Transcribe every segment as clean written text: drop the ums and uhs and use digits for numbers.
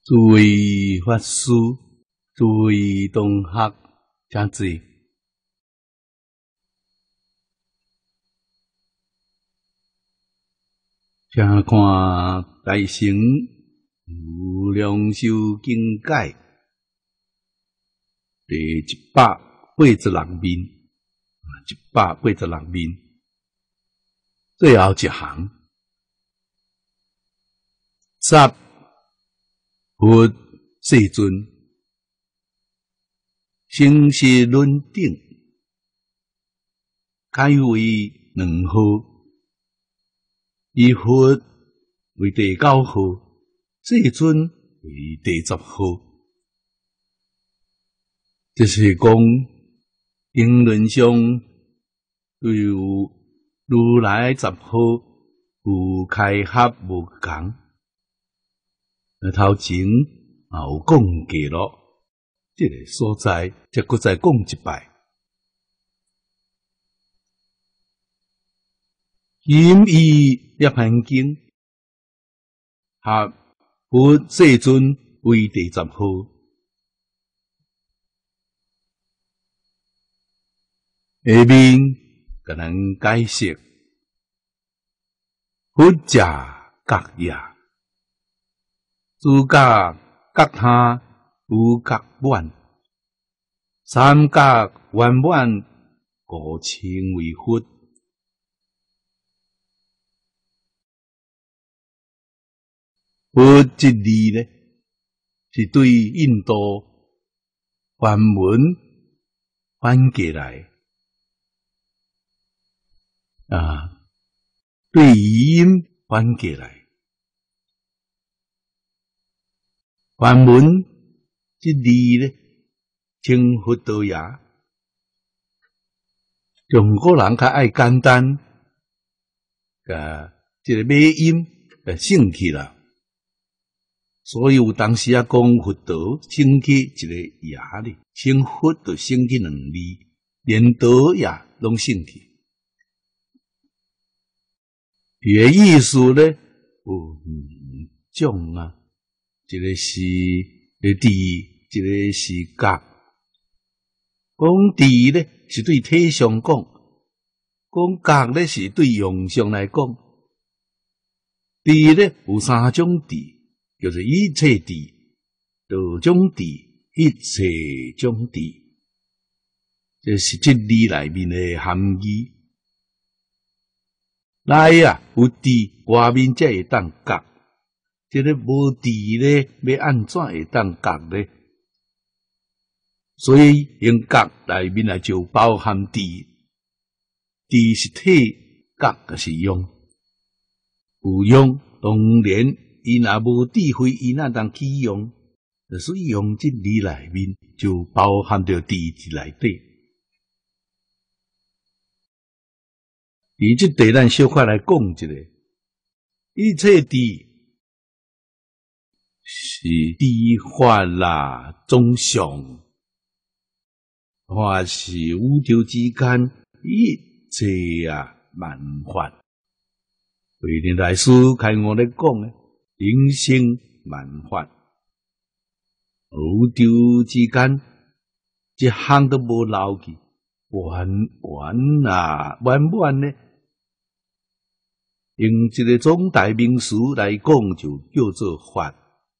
诸位法师、诸位同学，请坐。请看大乘无量寿经解第186面，186面，最后一行。十佛世尊，生死轮顶，改为2号。以佛为第9号，世尊为第10号。就是讲，经论上对有如来10号有开合无共。头前也有讲过咯，这个所在则搁再讲一摆。今以涅槃经，合佛世尊为第10号。下面甲咱解释佛者觉也，诸觉觉他，无觉满，三觉圆满，故称为佛。佛这字呢，是对印度梵文翻过来对语音翻过来。梵文这字呢，称佛道也。中国人较爱简单，这个尾音省去了。所以有当时讲佛道省去一个也哩，省佛就省去2字，连道也拢省去。伊个意思呢有2种啊，一个是智，一个是觉。讲智呢是对体上讲，讲觉呢是对用上来讲。智呢有3种智。叫做一切智、道种智、一切种智，这是这字内面的含义。内有智，外面才会当觉。这个无智呢，要安怎会当觉呢？所以用觉内面就包含智，智是体，觉就是用，有用当然。伊若无智慧，伊哪当起用？所以用这字内面就包含着智在内底。以这地咱小可来讲一下，一切智是智法啦，总相，或是宇宙之间一切万法。为恁大师开我咧讲咧。人生万法，宇宙之间一项都无漏去，完满呢。用这个总代名词来讲，就叫做法。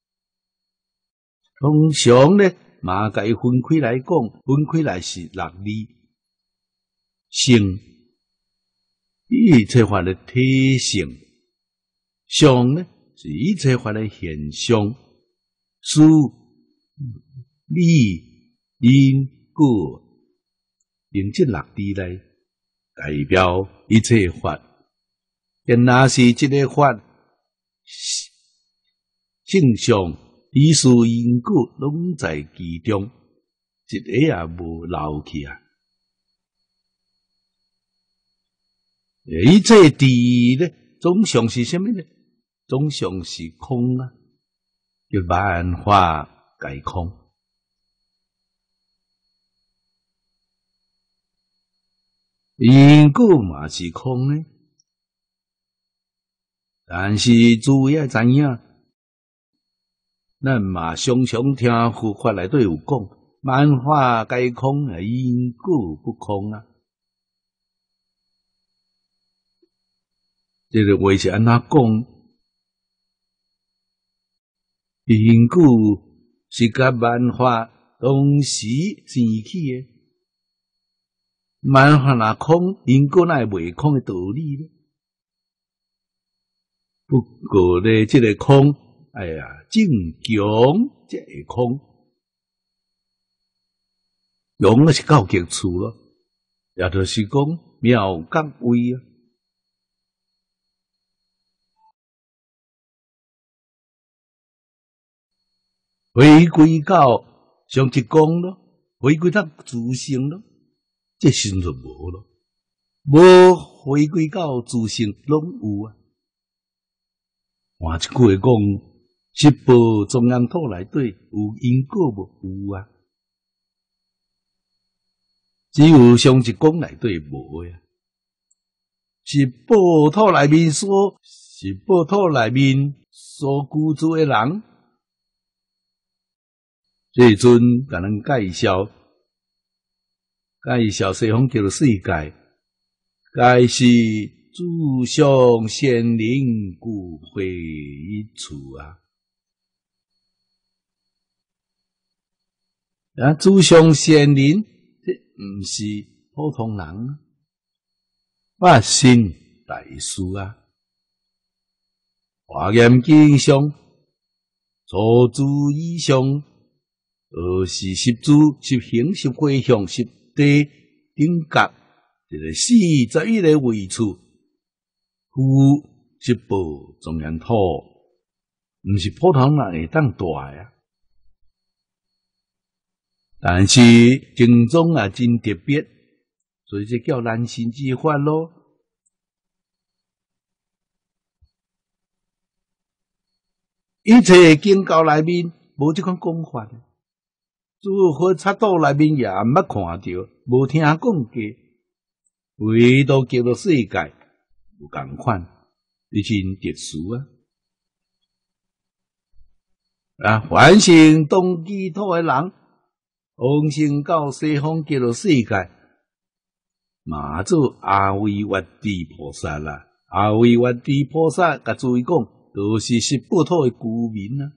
通常呢，嘛甲伊分开来讲，分开来是6字，性，一切法的体性，相呢？是一切法的现象，事、理、因、果，用这6字来代表一切法。若是这个法性相、理事、因果，拢在其中，一个也无漏去啊。一切智呢，总相是什么呢？总相是空啊，叫万法皆空。因果嘛是空呢，但是诸位要知影， 咱嘛常常听佛法内底有讲，万法皆空，因果不空啊。这个话是安怎讲？因果是甲万法同时生起的，万法若空，因果哪会袂空的道理呢？不过呢，这个空，哎呀，正强才会空，用的是到极处咯，也就是讲妙觉位啊。回归到上一讲咯，回归到自性咯，这时就无咯，无回归到自性拢有啊。换一句话讲，十报中央土内底有因果无？有啊，只有上一讲内底无呀。十报土内面所居住的人。这阵甲咱介绍西方极乐世界，该是诸上贤灵故会一处啊！诸上贤灵，这毋是普通人，百姓大事啊！华严经上，初住以上。是十住、十行、十回向、十地顶觉，这个41个位处，有十报中央土，毋是普通人会当住啊。但是经中也真特别，所以这叫难行之法咯。一切经教内面无这款讲法。诸佛刹土内面也毋捌看到，无听讲过，唯独极乐世界有共款，你真特殊啊！凡成东极土的人，往生到西方极乐世界，嘛做阿维越地菩萨啦。阿维越地菩萨甲诸位讲，都是十报土的居民啊。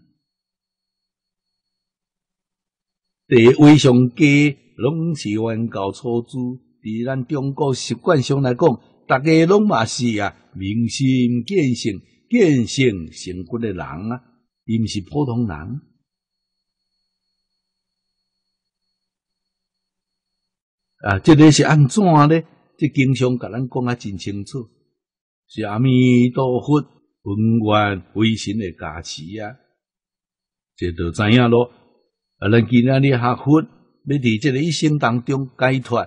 地位上低，拢是原教初住。伫咱中国习惯上来讲，大家拢嘛是明心见性、见性成佛的人啊，伊毋是普通人。这个是安怎呢？这经上甲咱讲真清楚，是阿弥陀佛本愿威神的加持啊，这就知影咯。咱今仔日学佛，要伫这个一生当中解脱，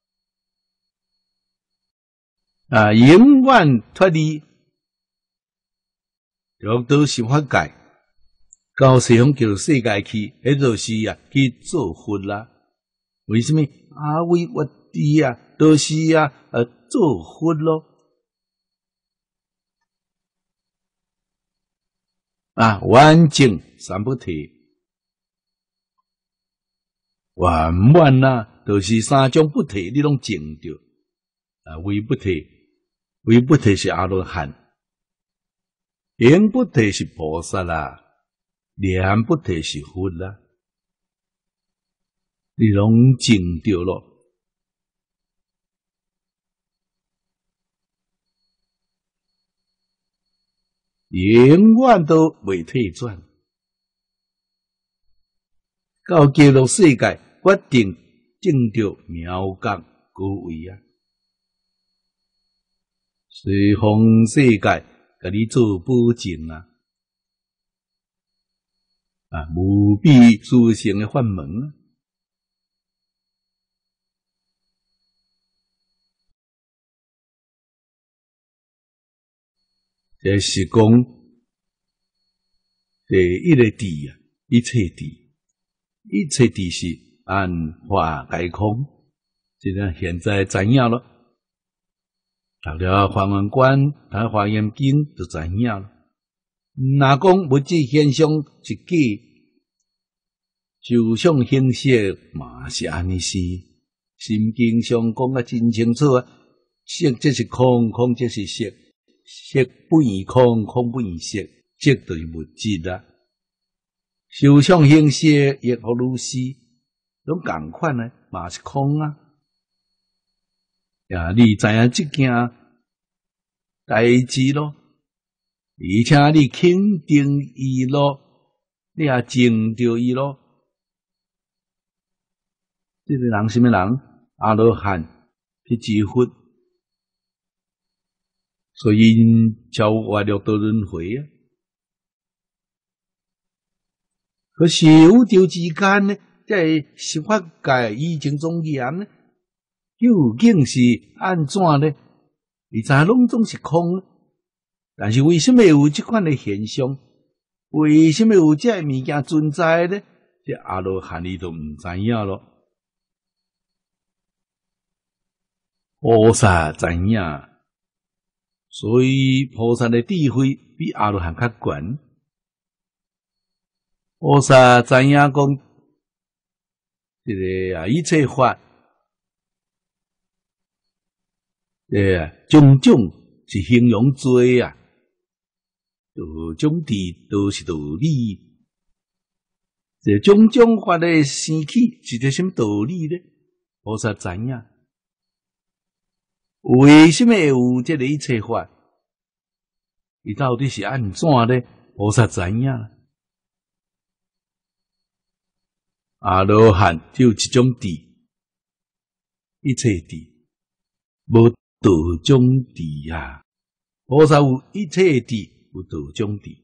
永远脱离六道十法界，到西方极乐世界去，迄就是去做佛啦。为什么阿维越地就是做佛咯。完整三不体。圆满就是三种不体，你拢证着。唯不体是阿罗汉，行不体是菩萨啦，念不体是佛啦，你拢证着咯。永远都袂退转，到极乐世界。决定证着妙觉高位啊！西方世界甲你做保证无比殊胜的法门啊！这是讲第一个智一切智，一切智是。万法皆空，这个现在知影了。读了《华严观》、读《华严经》就知影了。 若讲物质现象是假，受想行识嘛是安尼是。心经上讲啊真清楚啊，色即是空，空即是色，色不异空，空不异色，色就是物质啦。受想行识亦互如是，拢共款呢，嘛是空啊。呀，你知影即件代志咯，而且你肯定伊咯，你也证着伊咯。这个人什么人？阿罗汉去知佛，所以因超越六道轮回啊。可是宇宙之间呢，在十法界以前庄严呢，究竟是安怎呢？你知拢总是空呢？但是为什么有这款的现象？为什么有这物件存在呢？这阿罗汉伊都唔知影咯。菩萨知影，所以菩萨的智慧比阿罗汉较悬。菩萨知影讲，这个一切法，种种是形容罪啊，道种地都是道理。这种种法的生起是个什么道理呢？菩萨知影。为什么会有这个一切法？伊到底是安怎呢？菩萨知影。阿罗汉只有一种智，一切智，无道种智啊。菩萨有一切智，有道种智。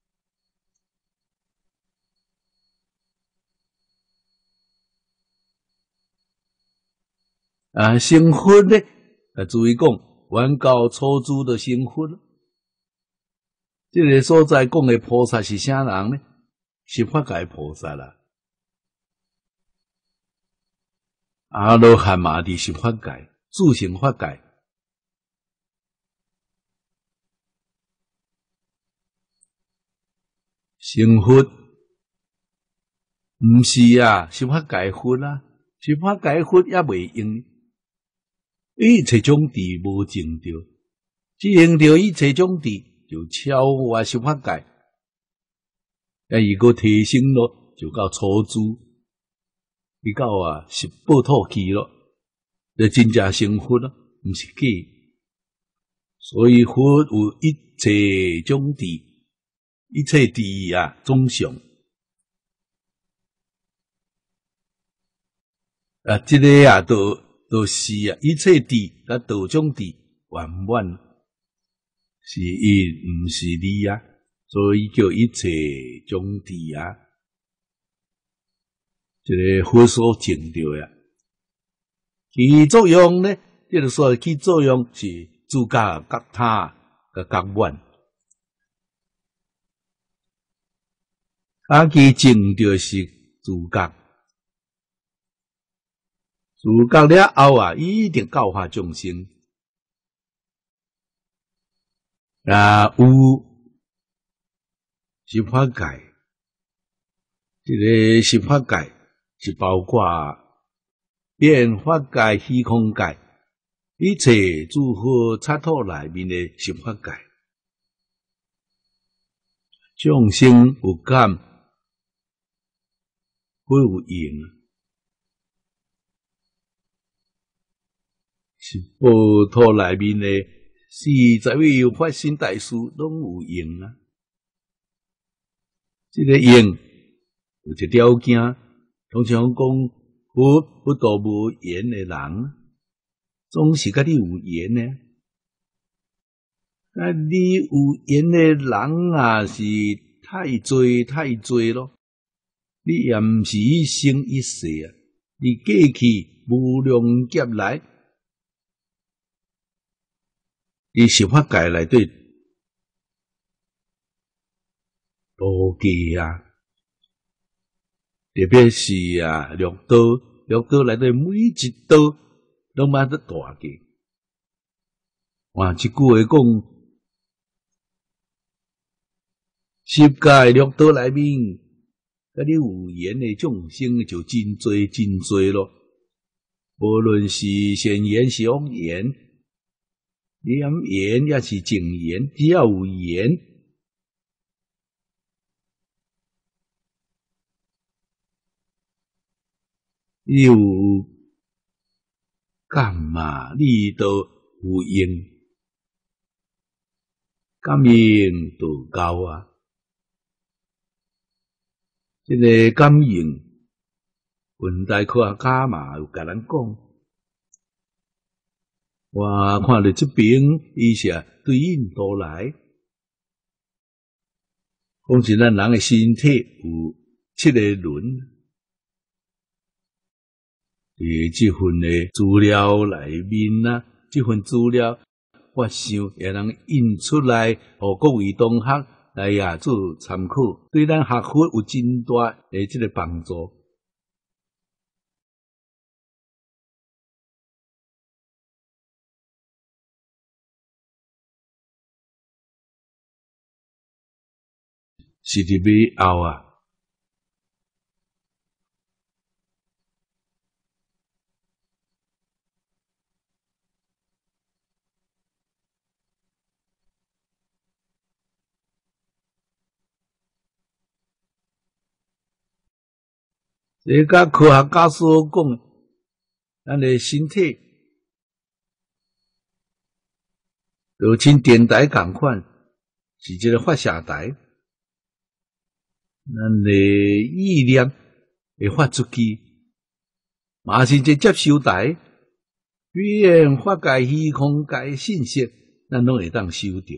成佛呢？注意讲，原教初住的成佛。这个所在讲的菩萨是啥人呢？是法界菩萨啦。阿罗汉嘛伫是法界，自成法界。成佛毋是啊，是法界佛啦，是法界佛也袂用。一切种智无证着，只用着一切种智就超越十法界。伊个提升咯，就到初住，伊到十报土期咯，就真正成佛咯，毋是假。所以佛有一切种智，一切智啊，总相。这个就是一切智甲道种智圆满，是因毋是理啊，所以叫一切种智啊。这个佛所证着呀，其作用呢，这个说其作用是自家觉他甲觉满，其证着是自觉。自觉了后伊一定教化众生。有十法界，这个十法界是包括变法界、虚空界，一切诸佛刹土内面的十法界。众生有感，会有用。是报土内面的40位有发心大事拢有用啊！这个用有一条件，通常讲佛度无缘的人，总是甲你有缘呢。你有缘的人是太多咯，你也毋是一生一世啊！你过去无量劫来。伫十法界内底多记啊，特别是六道内底每一道拢捌得大记。这句话讲， 十界六道内面，甲你有缘的众生就真多真多咯。无论是善缘是恶缘，良缘也是正缘，只要有缘，你有感嘛，你都有用，感应就够啊。这个感应，近代科学家嘛有甲咱讲，我看到这边伊是对印度来，讲是咱人的身体有7个轮。这份的资料内面啊，这份资料，我想也能印出来，互各位同学来做参考，对咱学佛有真大的这个帮助。是伫尾后啊。这甲科学家所讲，咱的身体就像电台共款，是一个发射台，咱的意念会发出去，嘛是一个接收台，语言法界、虚空界信息，咱拢会当收到。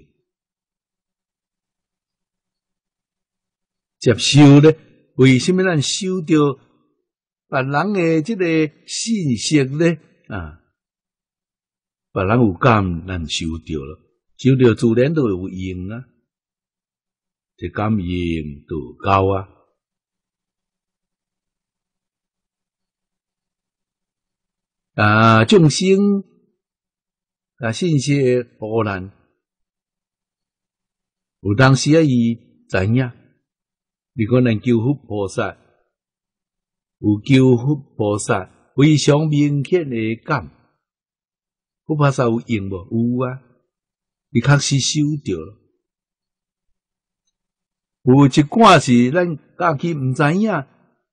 接收咧，为什么咱收到别人的这个信息咧？别人有感，咱收到了，收到自然都有用啊，这感应就够啊。众生信息互咱，有当时伊知影，你看咱求佛菩萨，有求佛菩萨非常明显的感，佛菩萨有用无？有啊，你确实收到了。有一寡是咱家己毋知影，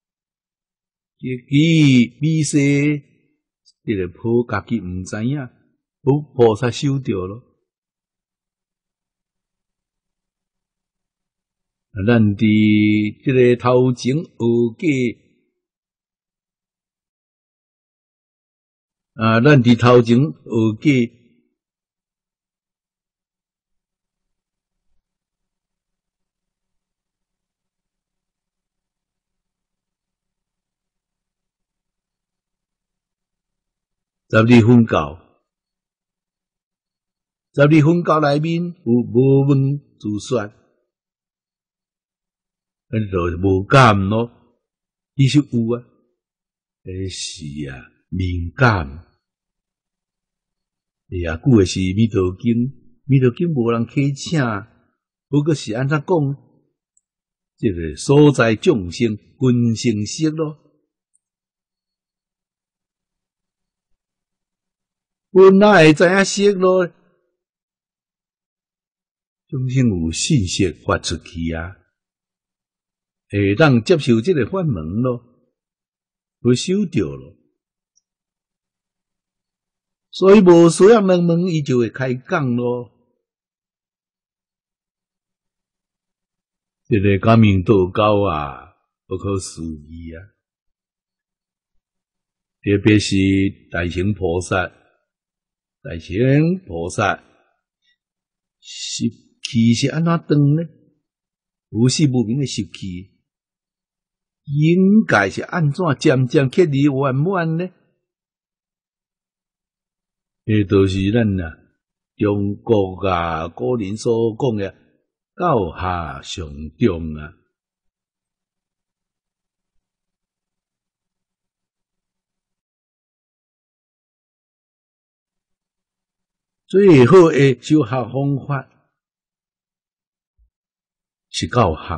其微细这个佛家己毋知影，佛菩萨收到了。咱伫这个头前学假，咱伫头前学假。12分教，12分教内面有无问自说，咱就无感咯。其实有啊，是敏感。古的是《弥陀经》，《弥陀经》无人启请，不过是安怎讲？这个所在众生均成色咯。阮哪会知影色咯？众生有信息发出去啊，会当接受这个法门咯，会收到咯。所以无需要两门，伊就会开讲咯。这个感应道高啊，不可思议啊！特别是大乘菩萨。大乘菩萨习气是安怎断呢？有始无明的习气，应该是安怎渐渐确立圆满呢？这都是咱中国古人所讲的教下上中啊。最好的修学方法， 是教学。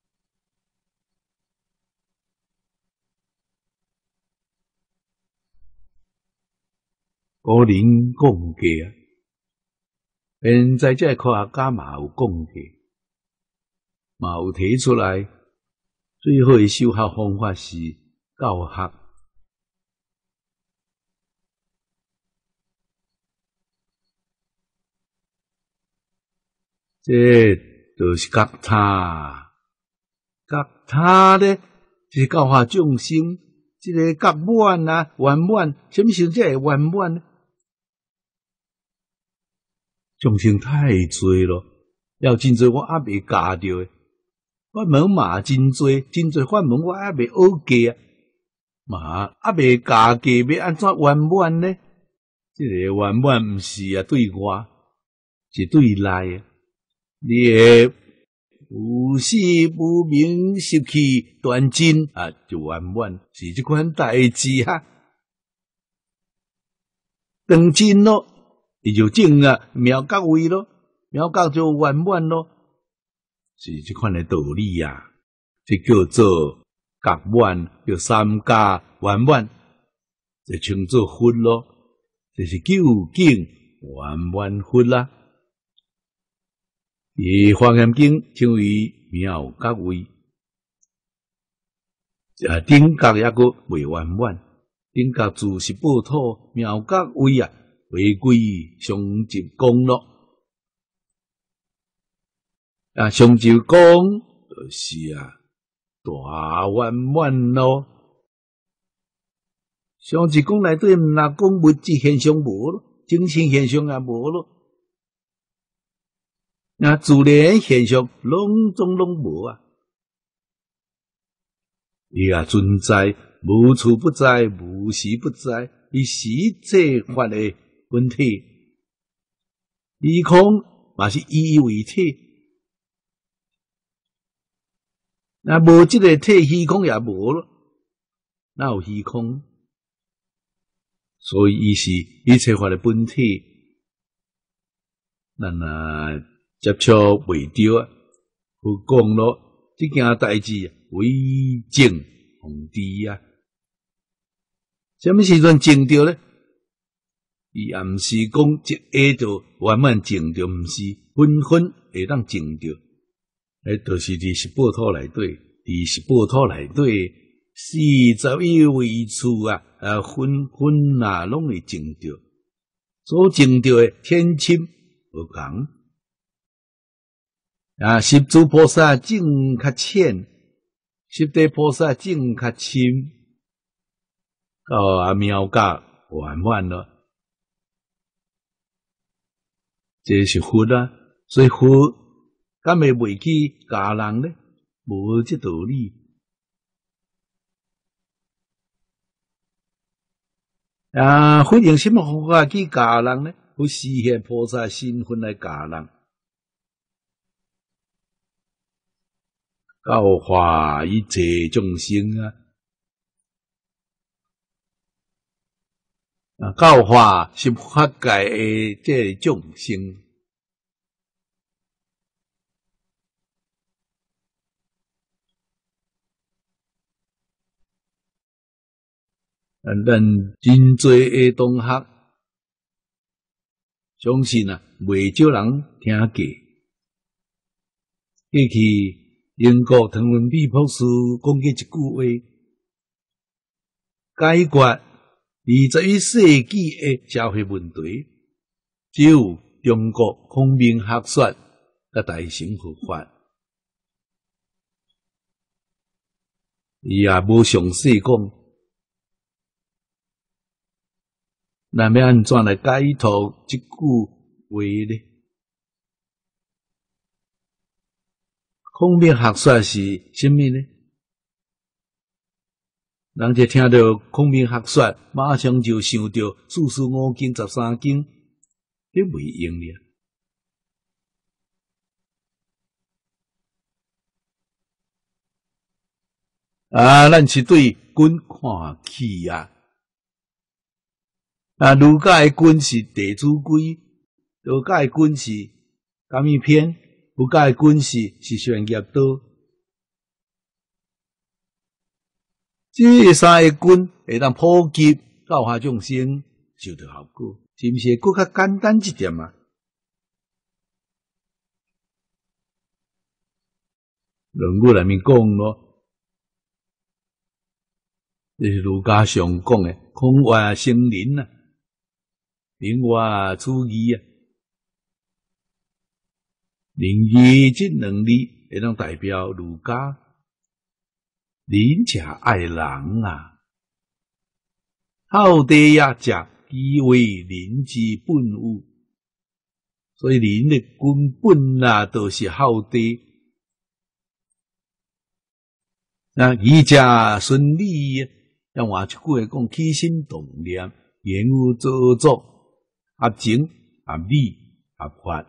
古人讲过啊，现在这科学家嘛有讲过，嘛有提出来，最好的修学方法是教学。这就是觉他，觉他咧，就是教化众生。这个觉满啊，圆满，什么时候才会圆满呢？众生太多咯，要真多我还未教着诶。法门嘛真多，真多法门我还未学过啊，嘛还未教过，要安怎圆满呢？这个圆满毋是啊对外，是对内啊。你会有始无明失去断真啊，就圆满是这款代志哈。断真咯，伊就正啊妙觉位咯，妙觉就圆满咯，是这款的道理啊。这叫做觉满，叫三家圆满，就称作佛咯，这是究竟圆满佛啦。以《华严经》称为妙觉位，顶觉抑个未圆满，顶觉自是报土，妙觉位啊，回归上集功咯。上集功就是大圆满咯。上集功内底毋若讲物质现象无咯，精神现象也无咯。自然现象拢无啊！伊存在，无处不在，无时不在。伊实际法的本体，虚空嘛是以为体。无这个体，虚空也无咯。哪有虚空？所以伊是一切法的本体。咱接触袂着啊，有讲咯，这件代志为正皇帝啊。什么时阵正着呢？伊也毋是讲一下就圆满正着，毋是分分会当正着。就是伫十八土内底，伫十八土内底41位处啊，分分啊，拢会正着。所正着的天亲无共。十诸菩萨境较浅，十地菩萨境较深，到妙觉圆满咯。这是佛啊，所以佛敢会袂去教人呢？无这道理。佛用什么方法去教人呢？有实现菩萨身份来教人。教化一切众生教化是法界的这众生。咱真多的同学，相信袂少人听过。过去英国唐文弼博士讲过一句话，解决21世纪的社会问题，只有中国孔明学说甲大乘佛法。伊也无详细讲，咱要安怎来解读这句话呢？孔明学说是什么呢？人就听到孔明学说，马上就想到四书五经、13经，这袂用了。咱是对君看起儒家的君是《弟子规》，道家的君是《讲义篇》， 佛教的军事是悬业道，这三个军会当普及教化众生，收到效果，是毋是更较简单一点啊？论语内面讲咯，这是儒家上讲的，空话生灵啊，灵话处义啊，灵义这两字会当代表儒家，仁者爱人啊，好地也者，其为人之本物，所以人的根本啊，都是好地。那义者顺理，像换一句话讲，起心动念，言语造作，情理法，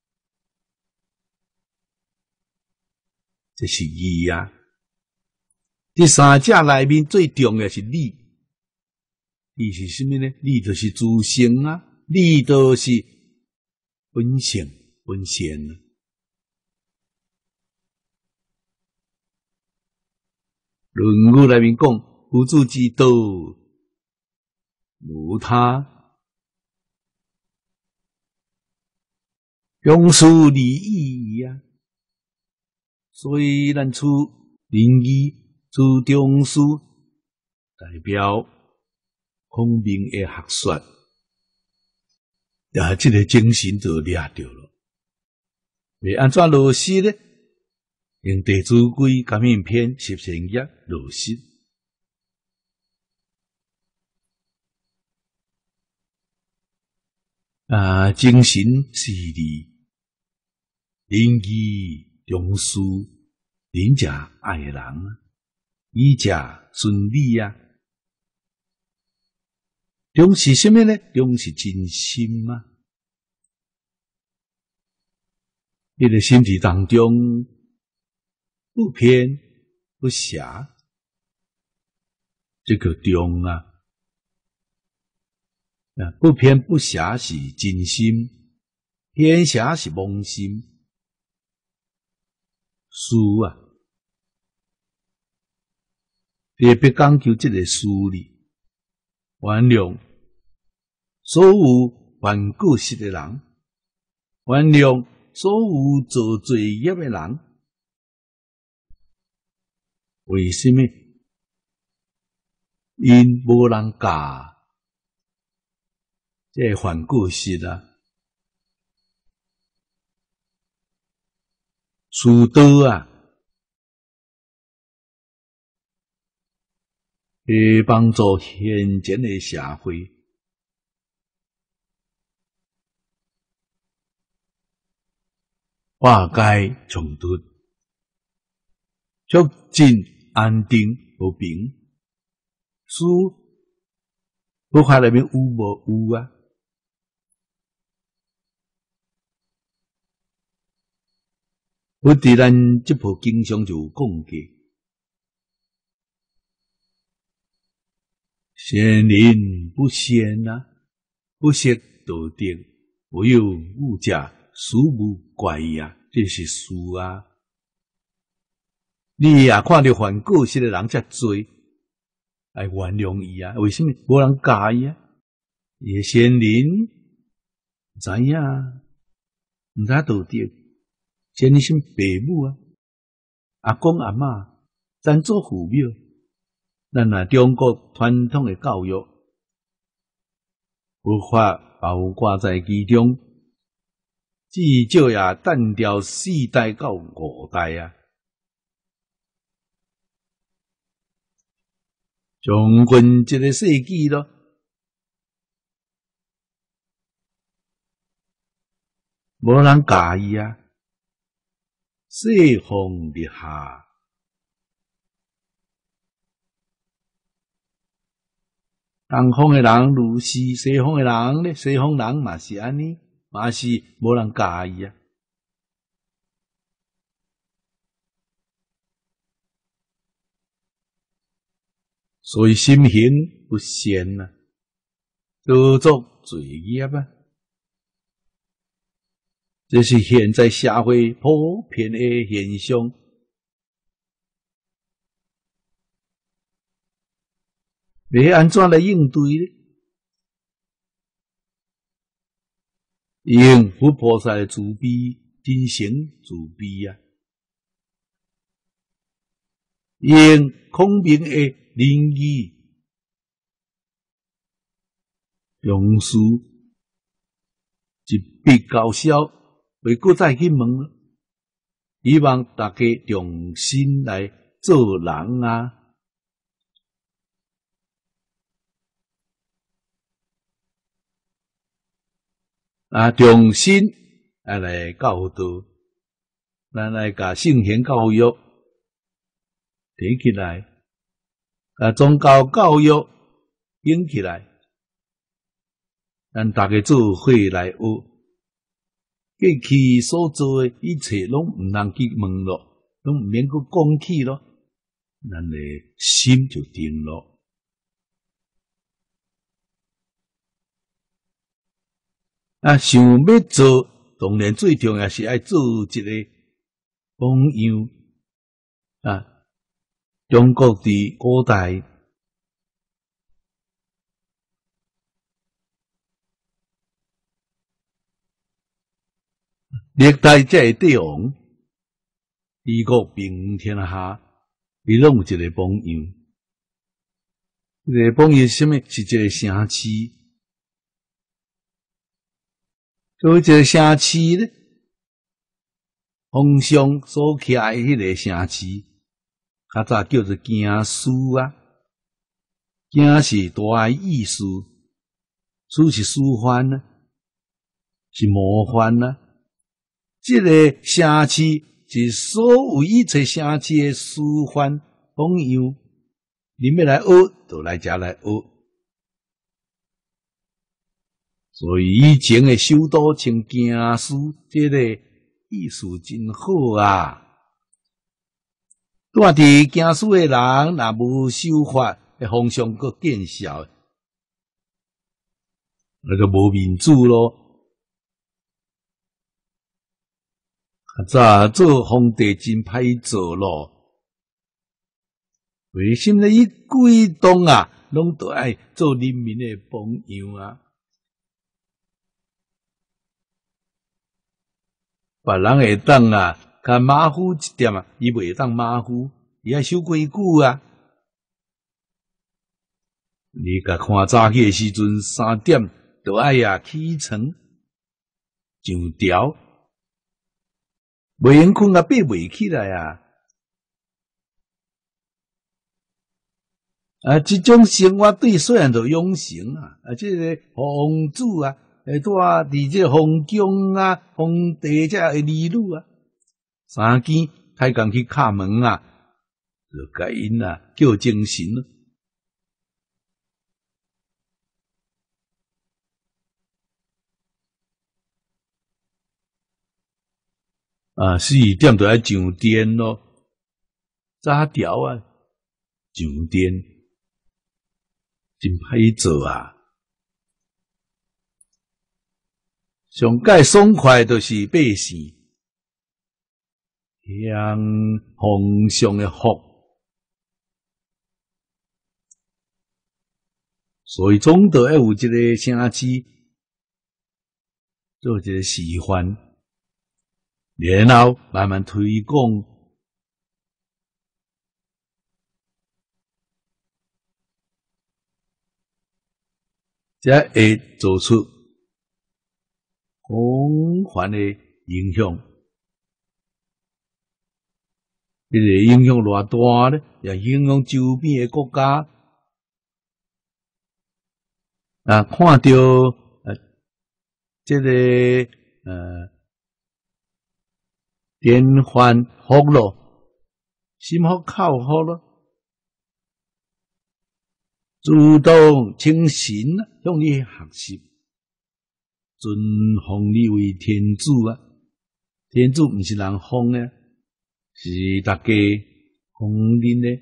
这是义啊。第三者内面最重要是理，理是什么呢？理就是自性啊，理就是本性本善啊。论语内面讲，夫子之道，无他，庸俗利益呀。所以咱出仁义，出中书，代表孔明的学说，这个精神就抓到了。要安怎落实呢？用《弟子规》感应篇10善业落实。精神是利，仁义中书，仁者爱人，义者顺理啊。中是什么呢？中是真心啊。你的心智当中不偏不狭，这个中啊。不偏不狭是真心，偏狭是妄心。书啊，特别讲究这个书理，原谅所有犯过失的人，原谅所有做罪业的人。为什么？因无人教。这犯过失啊，师道啊，会帮助现今的社会化解冲突，促进安定和平。书佛法内面有无有啊？我伫咱这部经上就有讲过，善人不善啊，不识道德，唯有悟者，殊无怪异啊，这是事啊。你也看到犯过失的人遮多，来原谅伊啊？为什么无人教伊啊？伊的善人知影，毋知道德。先生父母啊，阿公阿嬷，曾祖父母，咱中国传统的教育，佛法包括在其中，至少也单调4代到5代啊。将近一个世纪咯，无人教伊啊。西方立下，东方的人如是，西方的人呢？西方人嘛是安尼，嘛是无人教伊啊。所以心行不善啊，造作罪业啊。 这是现在社会普遍的现象。要安怎来应对呢？用佛菩萨的慈悲，真诚慈悲啊！用孔明的仁义，用事一笔勾销，袂搁再去问了。希望大家用心来做人啊！重新来教导，咱来甲圣贤教育提起来，宗教教育引起来，咱大家做伙来学，过去所做的一切拢毋通去问咯，拢毋免去讲起咯，咱的心就定咯。想要做，当然最重要是爱做一个榜样。中国伫古代，历代这帝王，治国平天下，伊拢有一个榜样。这个榜样是什么？是一个城市。做一个城市呢，皇上所徛的迄个城市，较早叫做京师啊。京是大意思，师是师范啊，是模范啊。这个城市是所有一切城市的师范榜样，你要来学，就来遮来学。所以以前的首都称京师，这个意思真好啊！住伫京师的人，若无守法，皇上阁见笑，那就无民主咯。早做皇帝真歹做咯，为什么伊规动啊，拢都爱做人民的榜样啊？别人会当较马虎一点啊，伊袂当马虎，伊爱守规矩啊。你甲看早起的时阵，3点就爱起床上朝，袂用困爬袂起来啊！这种生活对虽然就养成这个皇子住伫这皇宫皇帝这儿女3更开工去敲门就甲因叫精神4点就要上殿咯，早朝上殿真歹做上界爽快就是百姓享皇上的福，所以总得要有一个城市做一个示范，然后慢慢推广。才会做出广泛的影响。这个影响偌大呢？也影响周边的国家。看到这个典范福咯，心福口福咯。主动清醒向你学习，尊奉你为天主天主不是人奉的，是大家公认的。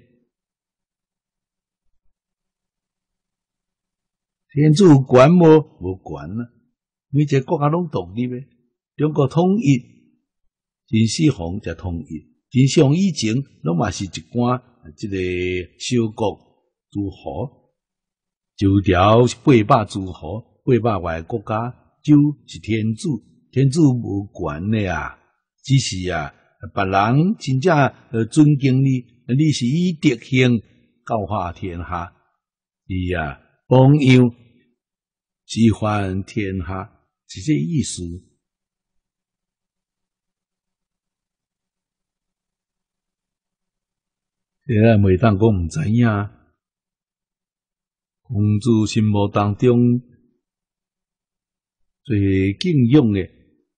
天主管无权每一个国家拢独立的， 中国统一，秦始皇才统一。真相以前拢嘛是一寡即个小国诸侯，九条800诸侯，800外国家，就是天子，天子无权的啊，只是啊，别人真正尊敬你，你是以德行教化天下，是啊，榜样示范天下，是这意思。袂当讲毋知影，孔子心目当中最敬仰的、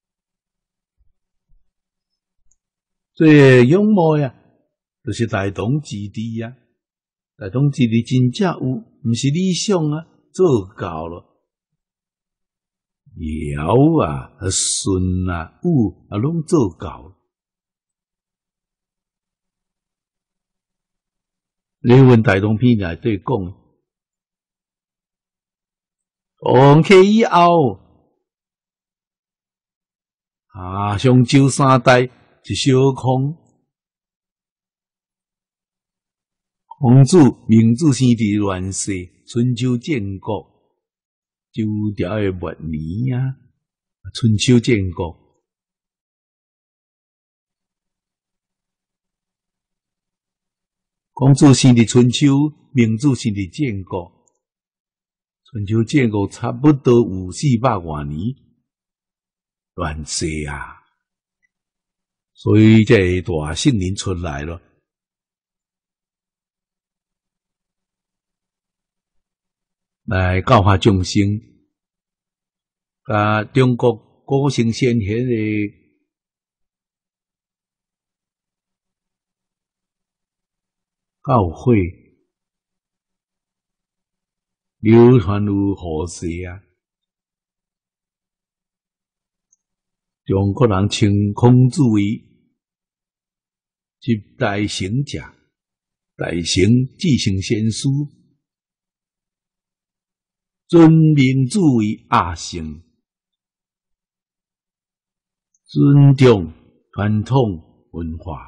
最仰慕呀，就是大同之治呀。大同之治真正有，毋是理想啊，做到了。尧啊、舜啊、禹啊，拢做到了。你问大同篇内底讲，王启以后，商周3代是小康，孔子、明子先帝乱世，春秋建国，周朝的末年啊，春秋建国。孔子先帝春秋，明子先帝建国。春秋建国差不多有400多年，乱世啊！所以这大圣人出来了，来教化众生，甲中国古圣先贤的教诲流传于后世啊！中国人称孔子为集大成者，大成至圣先师，尊明子为阿圣，尊重传统文化。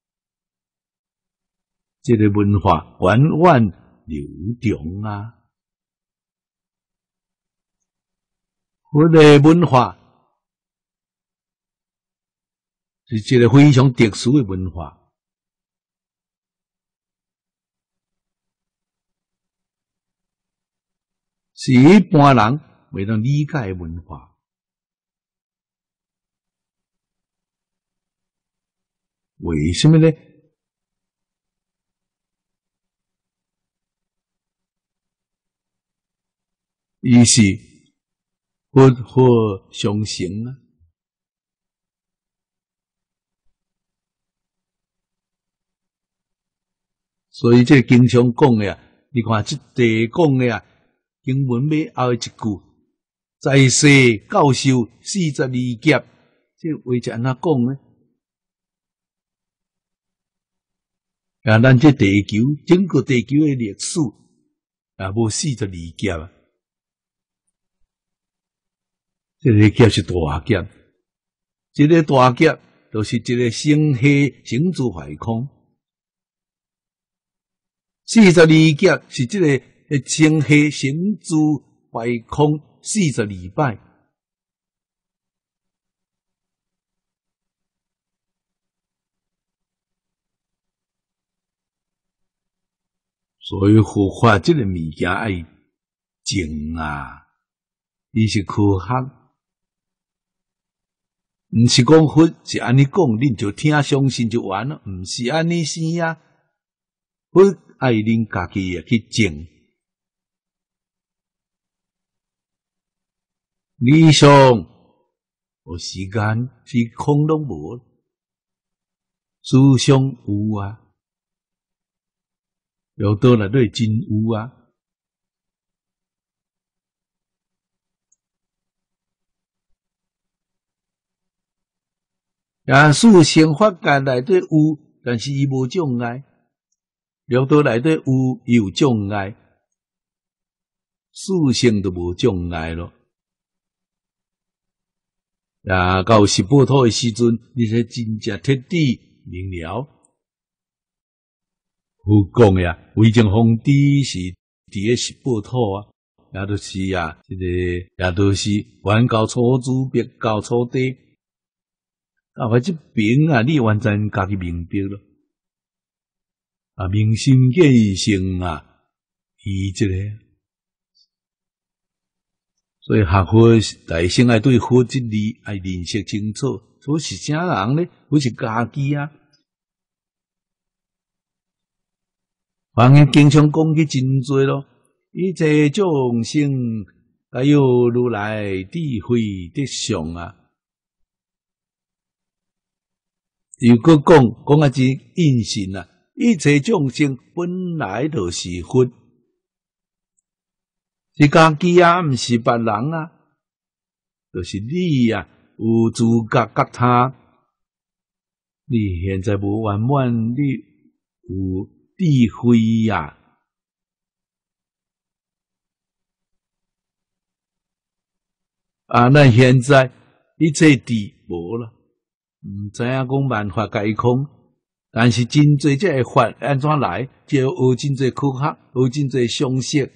这个文化源远流长啊！我的文化是一个非常特殊的文化，是一般人未能理解的文化。为什么呢？伊是佛法相承啊！所以这经常讲的啊，你看这地讲的啊，经文尾后一句，在世教授42劫，这话是安怎讲呢？咱这地球整个地球的历史无42劫啊！这个劫是大劫，这个大劫就是一个星系星子坏空，42劫是这个星系星子坏空42摆。所以佛法这个物件爱静啊，伊是科学。毋是讲佛是安尼讲，恁就听相信就完了，毋是安尼是啊。佛爱恁家己去证，理想有时间是空拢无，思想有啊，有倒来对真有啊。事性法界内底有，但是伊无障碍；六道内底有，伊有障碍。事性都无障碍咯。 啊，到十八土的时阵，你才真正彻底明了。有讲的啊，魏晋皇帝是伫个十八土啊，也就是啊，也就是原教初祖，别教初弟。啊，我这边啊，你完全家己明白了。啊，明心见性啊，伊这个。所以学佛大圣爱对佛之理爱认识清楚，所以是啥人呢？我是家己啊。凡人经常讲起真多咯，一切众生皆有如来智慧德相啊。如果讲啊真应信啊，一切众生本来就是佛。是家己啊，毋是别人啊，就是你啊，有资格甲他。你现在无圆满，你有智慧啊。啊，咱现在一切智无啦，毋知影讲万法皆空，但是真侪这个法安怎来？就要学真侪科学，学真侪常识。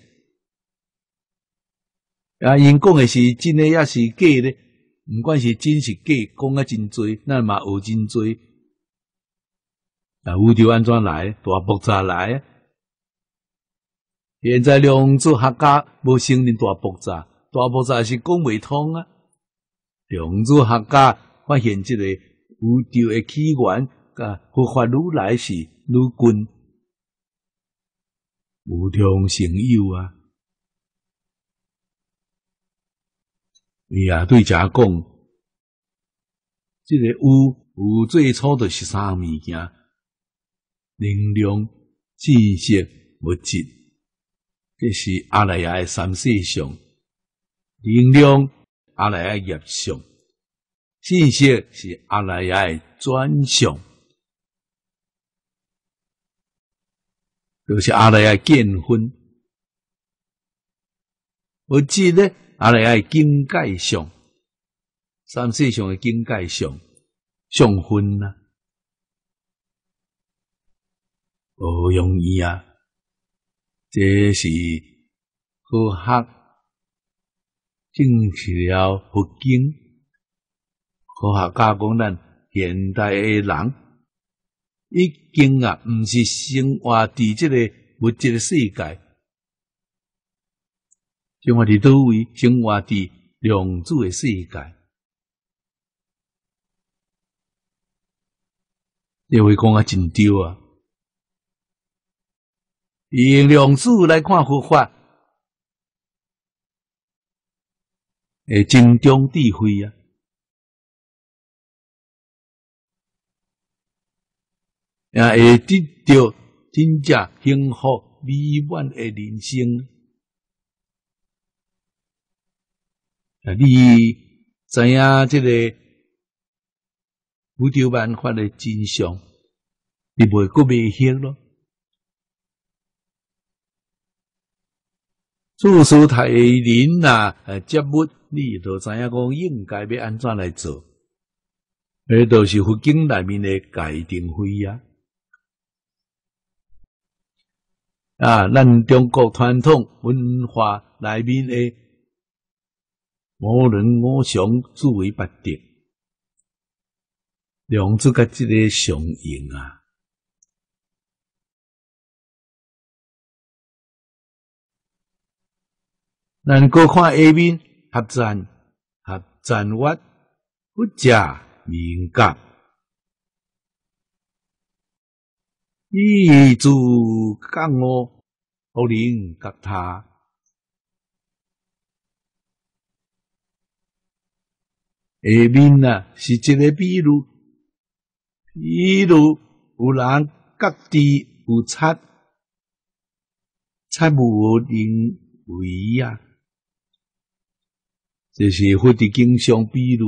啊，因讲的是真诶，也是假咧。毋管是真是假，讲啊真多，咱嘛学真多。啊，宇宙安怎来？大爆炸来啊！现在量子学家无承认大爆炸，大爆炸是讲袂通啊。量子学家发现这个宇宙的起源，甲佛法如来是愈近，无中生有啊。伊啊，对遮讲，这个有最初就是啥物件？能量、知识、物质，这是阿赖耶的三世相。能量阿赖耶业相，知识是阿赖耶的转相，就是阿赖耶见分。物质呢？阿赖耶境界相，三世上的境界相分啊，不容易啊！这是科学证实了佛经，科学家讲咱现代的人已经啊，毋是生活伫这个物质的世界。生活伫倒位？生活伫量子的世界。这话讲啊真对啊！用量子来看佛法，会增长智慧啊！也会得到真正幸福美满的人生。你知影这个宇宙万法的真相，你袂阁袂晓咯。诸事太人啊，接物你就知影讲应该要安怎来做，迄都是佛经内面的界定会啊。啊，咱中国传统文化内面的五伦五常四维八德，量子甲这个相应啊。咱搁看下面合赞法不假明觉，意自觉悟，好能觉他。下面啊是一个比喻，有人觉知有察无能为啊，这是佛的经上比喻。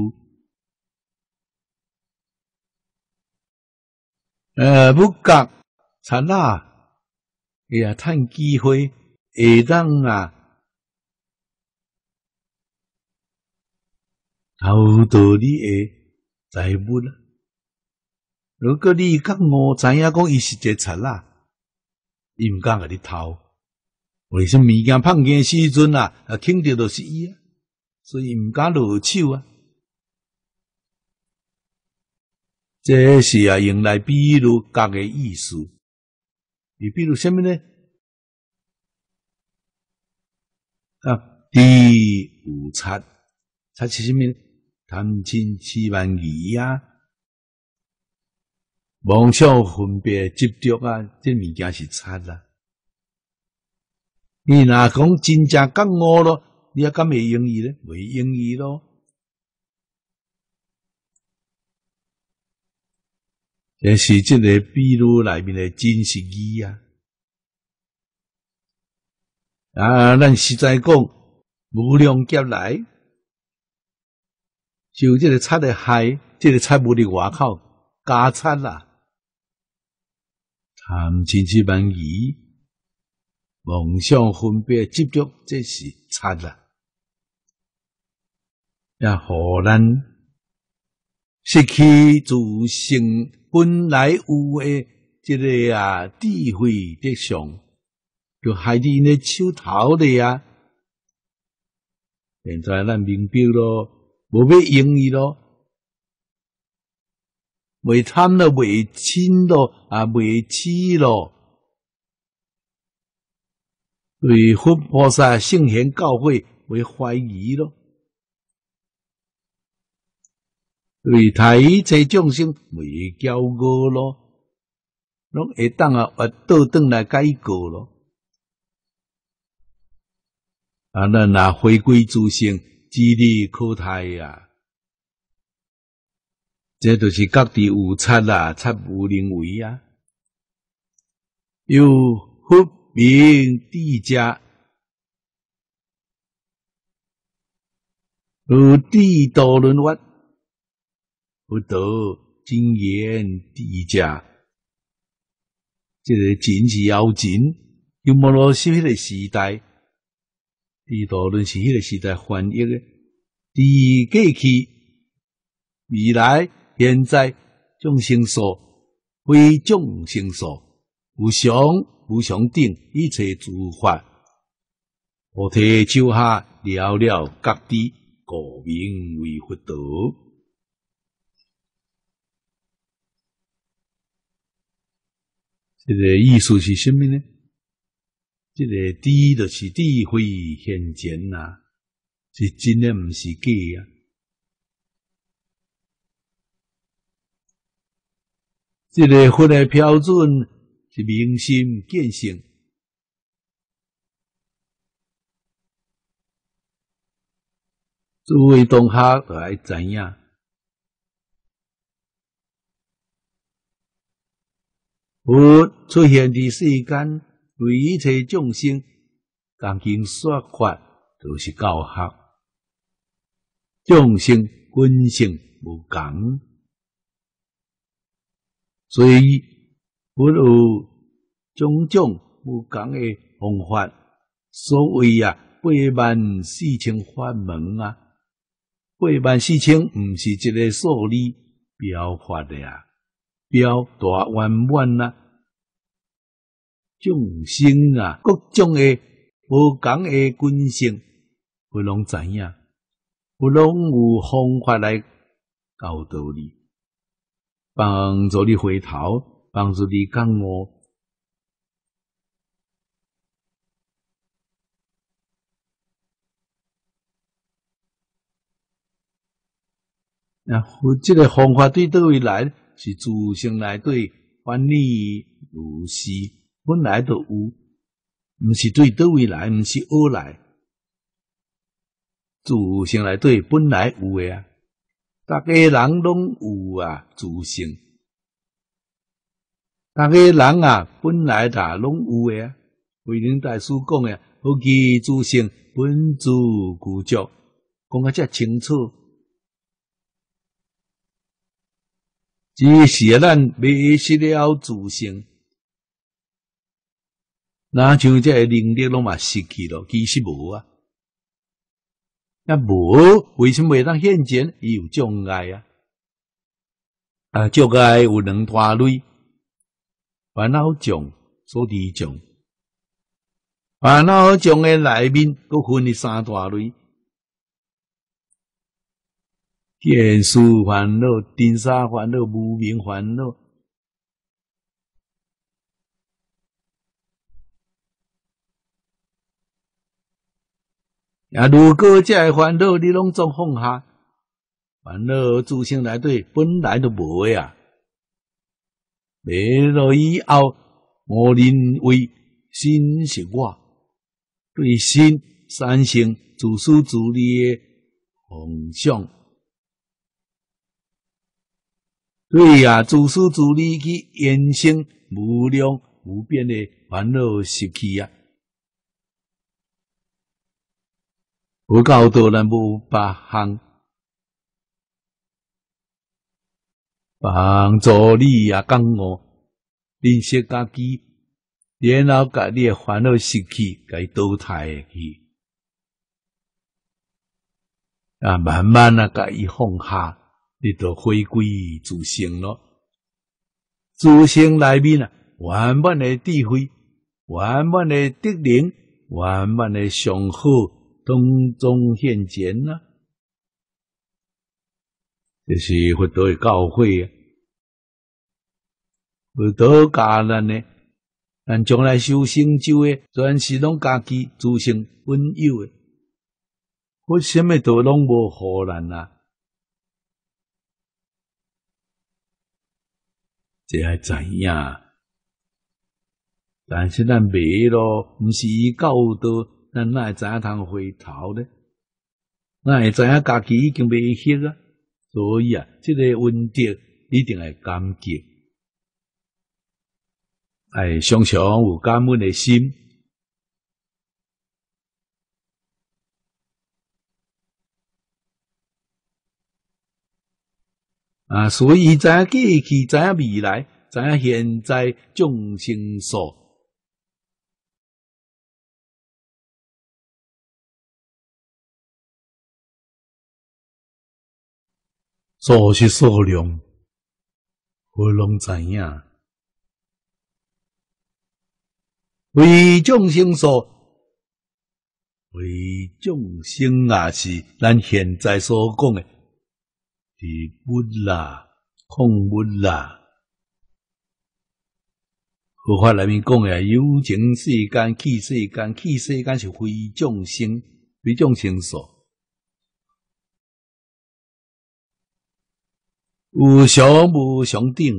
不觉刹那，伊也趁机会会当啊。 头道你会财物啦。如果你甲我知影讲伊是一个贼啦，伊毋敢甲你偷。为什么物件碰见时阵啊，肯定就是伊啊，所以毋敢落手啊。这是用来比喻角的意思。伊比如什么呢？地有贼，贼是什么呢？贪嗔痴慢疑啊，妄想分别执着啊，这物件是贼啦。你若讲真正觉悟咯，你也敢会用伊咧？袂用伊咯。这是这个比喻内面的真实义啊！咱实在讲，无量劫来，受这个贼的害，这个贼物伫外口加贼啦，贪嗔痴慢疑。妄想分别执着，这是贼啦，也互咱失去自性本来有的这个智慧德相，就害伫因的手头里啊。现在咱明白咯，无要用伊咯，袂贪咯，袂嗔咯，袂痴咯。对佛菩萨圣贤教诲为怀疑咯，对他一切众生为骄傲咯，拢会当倒转来甲伊告咯。咱若回归自性，自利可待啊！这就是各地有贼啦，贼无能为啊！有佛明智者，有智度轮法，佛道真言智者。这个真是妖真，鸠摩罗什迄个时代，智度论是迄个时代翻译的。在过去、未来、现在，众生所非众生所，无常无常定，一切诸法，菩提手下了了各地，故名为佛道。这个意思是什么呢？这个智就是智慧现前啊，是真的，不是假啊。这个佛的标准是明心见性，诸位同学就要知影，佛出现伫世间，为一切众生讲经说法，就是教学。众生根性无共，所以佛有种种无共的方法。所谓84000法门啊，84000毋是一个数字标法的啊，标大圆满啊。众生啊，各种的无共的根性，佛拢知影，佛拢有方法来教导你，帮助你回头，帮助你觉悟。这个方法对倒位来，是自性内对翻理如是。本来就有，毋是对倒位来，毋是学来，自性内底本来有的啊，大家人拢有啊，自性，大家人啊，本来拢有的啊。慧能大师讲的，好其自性本自具足，讲啊遮清楚，只是咱迷失了自性。那像这个能力拢嘛失去了，其实无啊。 那无为什么袂当现前？伊有障碍啊！障碍有两大类：烦恼障、所知障。烦恼障的内面，佫分为三大类：见思烦恼、尘沙烦恼、无明烦恼。如果这个烦恼你拢总放下，烦恼自性内底本来就无啊。未落以后，无认为心是我，对心产生自私自利的妄想，对自私自利去衍生无量无边的烦恼习气啊！佛教导咱无别项帮助你觉悟认识家己，然后把你的烦恼习气给淘汰去，慢慢把伊放下，你就回归自性咯。自性内面圆满的智慧、圆满的德能、圆满的上好，当中现前这是佛陀的教诲佛陀教咱将来修成就的，全是拢家己自性本有的，佛什么道拢无互咱这要知影。但是咱袂咯，毋是伊教导，咱哪会知影通回头呢？哪会知影家己已经袂晓啊？所以这个恩德一定要感激，常常有感恩的心。所以知影过去，知影未来，知影现在众生所。所是数量，我拢知影。为众生所，为众生是咱现在所讲的是物啦、空物啦。佛法内面讲的有情世间、器世间，器世间是非众生，非众生所。有常无常定，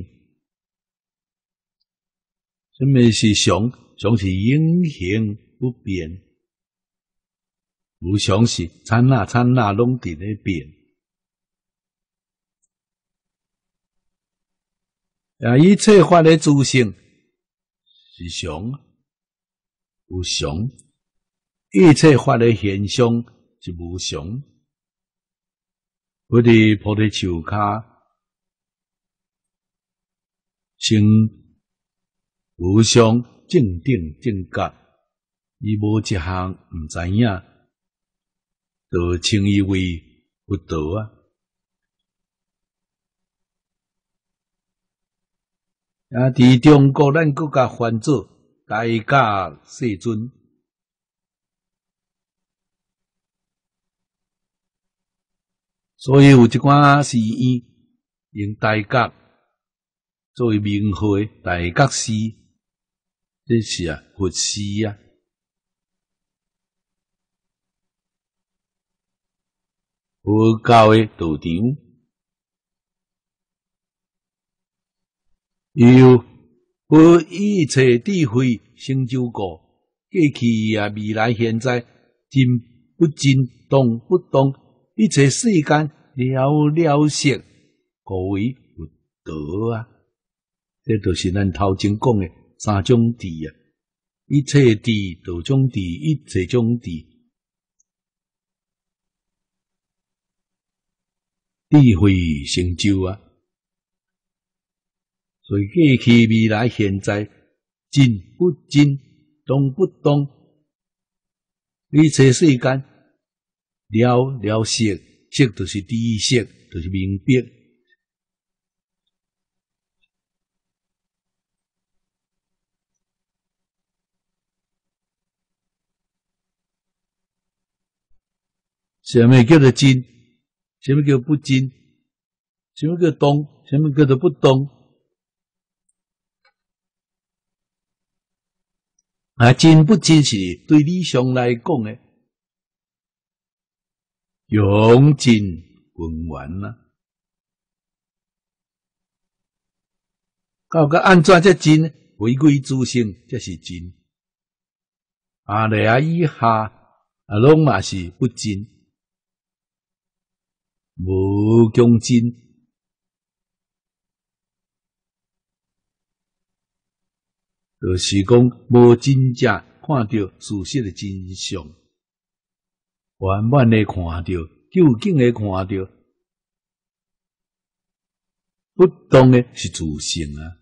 什么是常？常是永恒不变，无常是刹那刹那拢伫咧变。一切法的自性是常，有常；一切法的现象是无常。我伫菩提树下成无常正定正觉，伊无一项毋知影，就称伊为佛陀伫中国咱国家翻做大甲世尊，所以有一寡寺院用大甲作为名号的大觉寺，这是佛寺佛教的道场，有佛一切智慧成就过，过去未来现在，真不真，动不动，一切世间了了息，故为佛道这就是咱头前讲的三种智一切智、道种智、一切种智。智慧成就所以过去、未来、现在，真不真，动不动，一切世间了色，色就是知识，就是明白。什么叫做真？什么叫不真？什么叫动？什么叫做不动？啊，真不真是对理想来讲诶，用真混完啦。到底安怎才真？回归自性才是真。啊，来啊以下啊，拢嘛是不真。无强真，就是讲无真正看到事实的真相，圆满的看到，究竟的看到，不动的是自性啊！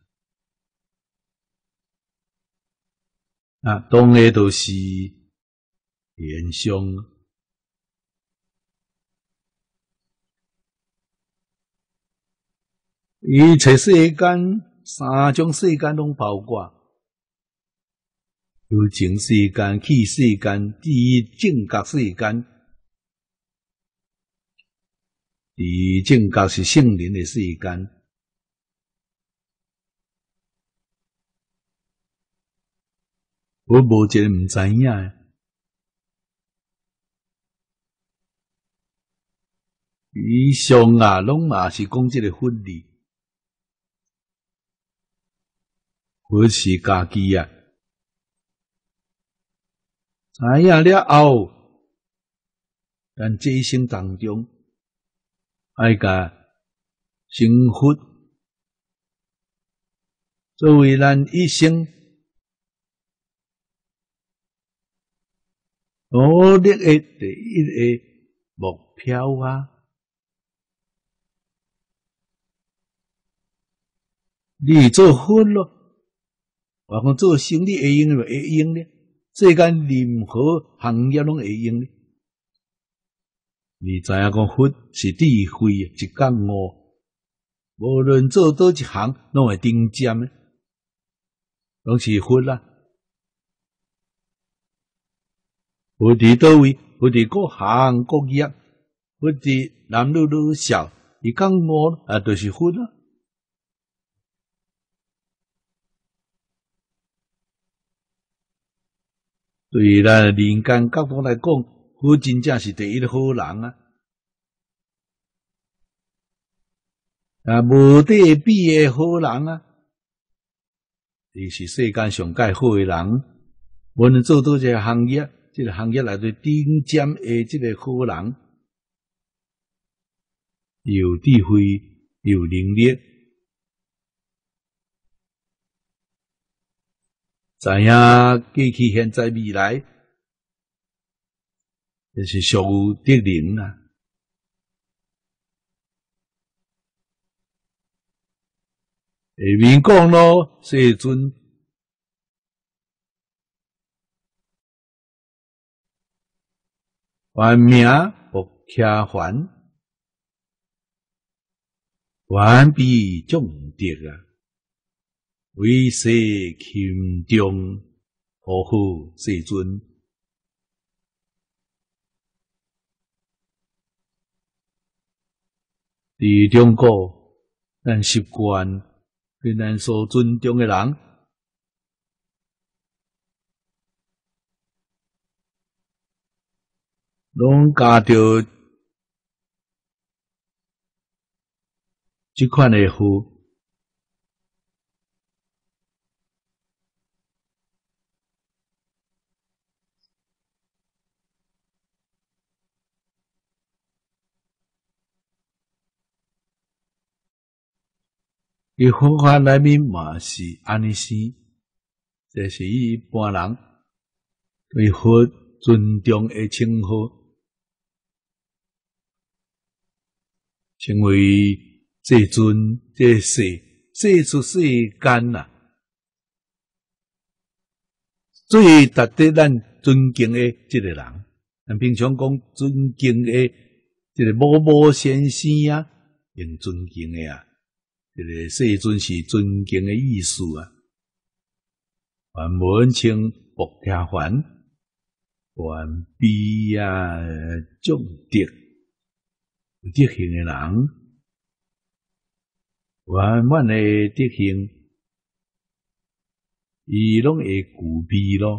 啊，动的都是现象。一切世间，三种世间拢包括：有情世间、气世间、第一正觉世间。第一正觉是圣灵的世间。我无一个毋知影诶。以上啊，拢嘛是讲即个佛理。佛是家己啊，知影了后，咱这一生当中，爱甲成佛，作为咱一生努力的第一个目标啊！你做佛咯。我讲做生意会用会用咧，世间任何行业拢会用咧。你知影讲佛是智慧，一觉悟，无论做倒一行，拢会顶尖诶，拢是佛啦。佛伫倒位？佛伫各行各业，佛伫男女老少，伊觉悟啊，就是佛啦。对咱人间角度来讲，佛真正是第一个好人啊！啊，无得比的好人啊！伊是世间上介好的人，无论做倒一个行业，这个行业内底顶尖的这个好人，有智慧，有能力，知影过去、现在、未来，这是属德能啊！下面讲咯，世尊原名薄伽梵，原比众德啊，为世钦中好好世尊。伫中国，咱习惯对咱所尊重的人，拢加着这款的好。伊佛法内面嘛是安尼生，这是一般人对佛尊重的称号，称为世尊、这世出世间呐，最值得咱尊敬的这个人， 咱平常讲尊敬的这个某先生啊，用尊敬的啊，这个世尊是尊敬的意思啊。还无称薄伽梵，还比啊众德有德行的人，圆满的德行，伊拢会具备咯。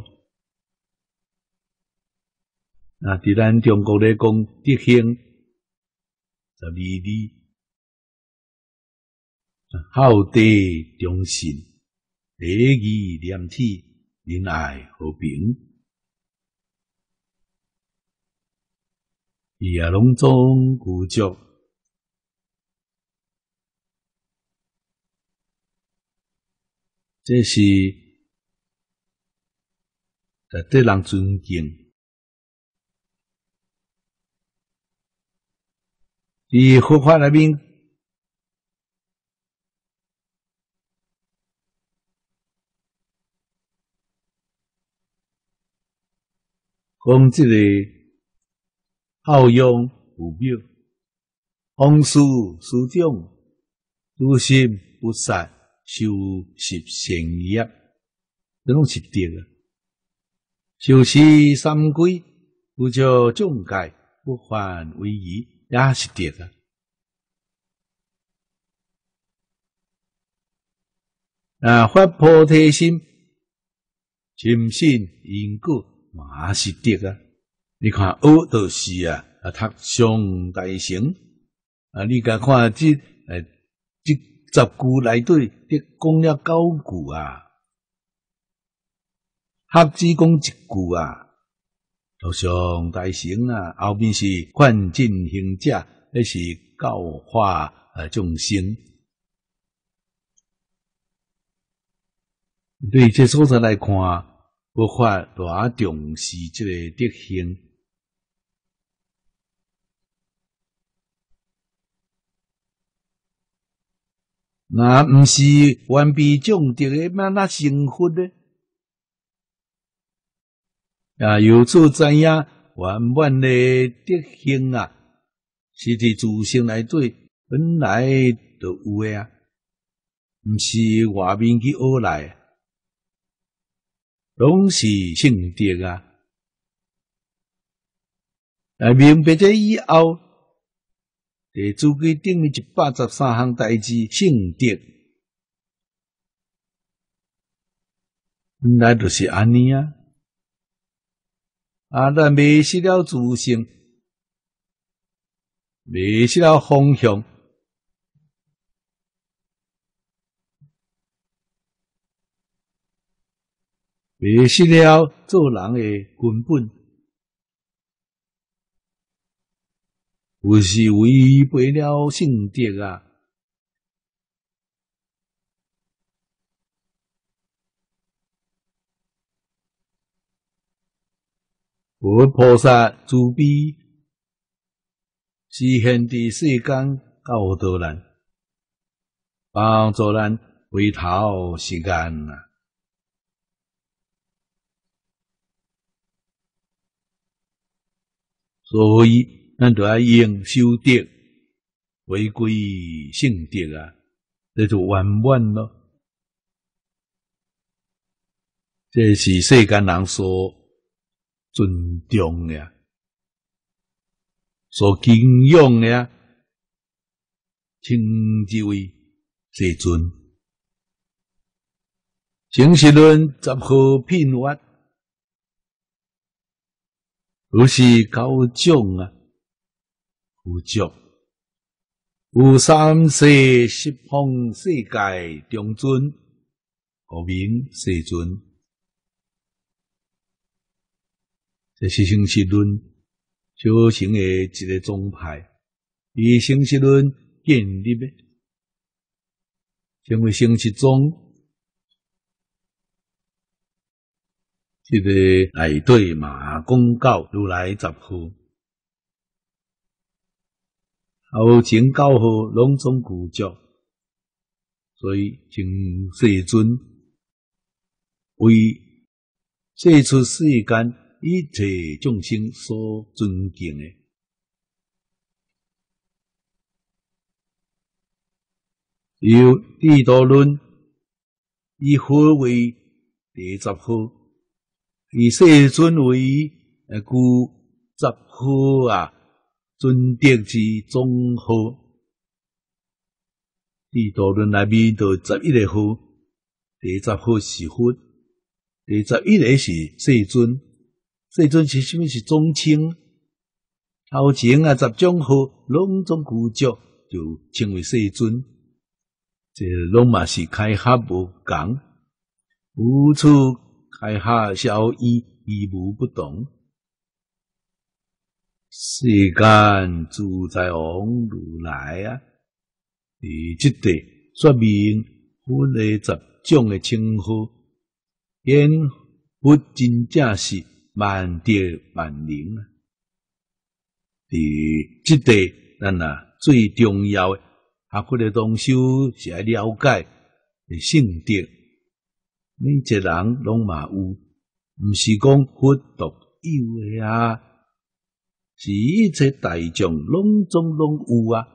那伫咱中国咧讲德行12字，孝悌忠信、礼义廉耻、仁爱和平，伊也拢总具足。这是值得人尊敬。伫佛法内面，讲这个孝养父母、奉事师长、诸心不杀、修习善业，这拢是德啊。修持三规，不着众戒，不犯违仪。也是德啊！发菩提心，深信因果，嘛是德啊！你看学就是啊，读上大成啊！你甲看这10句内底，得讲了9句啊，合只讲1句啊。都上大成啊，后面是劝进行者，那是教化众生。对这所在来看，佛法多重视这个德行。那毋是完备种德的，那成佛呢？由此知影，圆满的德行啊，是伫自性内底本来就有的啊，毋是外面去学来，拢是圣德啊。明白这以后，地主规定113项代志，圣德本来就是安尼啊。咱迷失了自性，迷失了方向，迷失了做人的根本，有时违背了圣德啊！佛菩萨慈悲，是现伫世间教导咱，帮助咱回头是岸啊！所以咱就要用修德回归圣德啊，这就圆满咯。这是世间人所尊重的，所敬仰的，称之为世尊。成实论10号品法，都是9种啊，有足，有3世10方世界中尊，号名世尊。这是成实论小乘的一个宗派，以成实论建立的，成为成实宗。这个内底嘛，讲到如来10号，后前9号拢总具足，所以请世尊为世出世间。 一切众生所尊敬的。由地道论以佛为第10号，以世尊为故10号啊，尊德之总号。地道论内面就11个号，第10号是佛，第11个是世尊。世尊是什么？是总称。头前啊10种号拢总具足，就称为世尊。这拢嘛是开合无共，无处开合效义，义无不同。世间自在王如来啊，伫即地说明佛的10种的称号，因佛真正是万德万能啊！伫即地，咱最重要的学佛的同修是要了解圣德，每一个人拢嘛有，毋是讲佛独有的啊，是一切大众拢总拢有啊。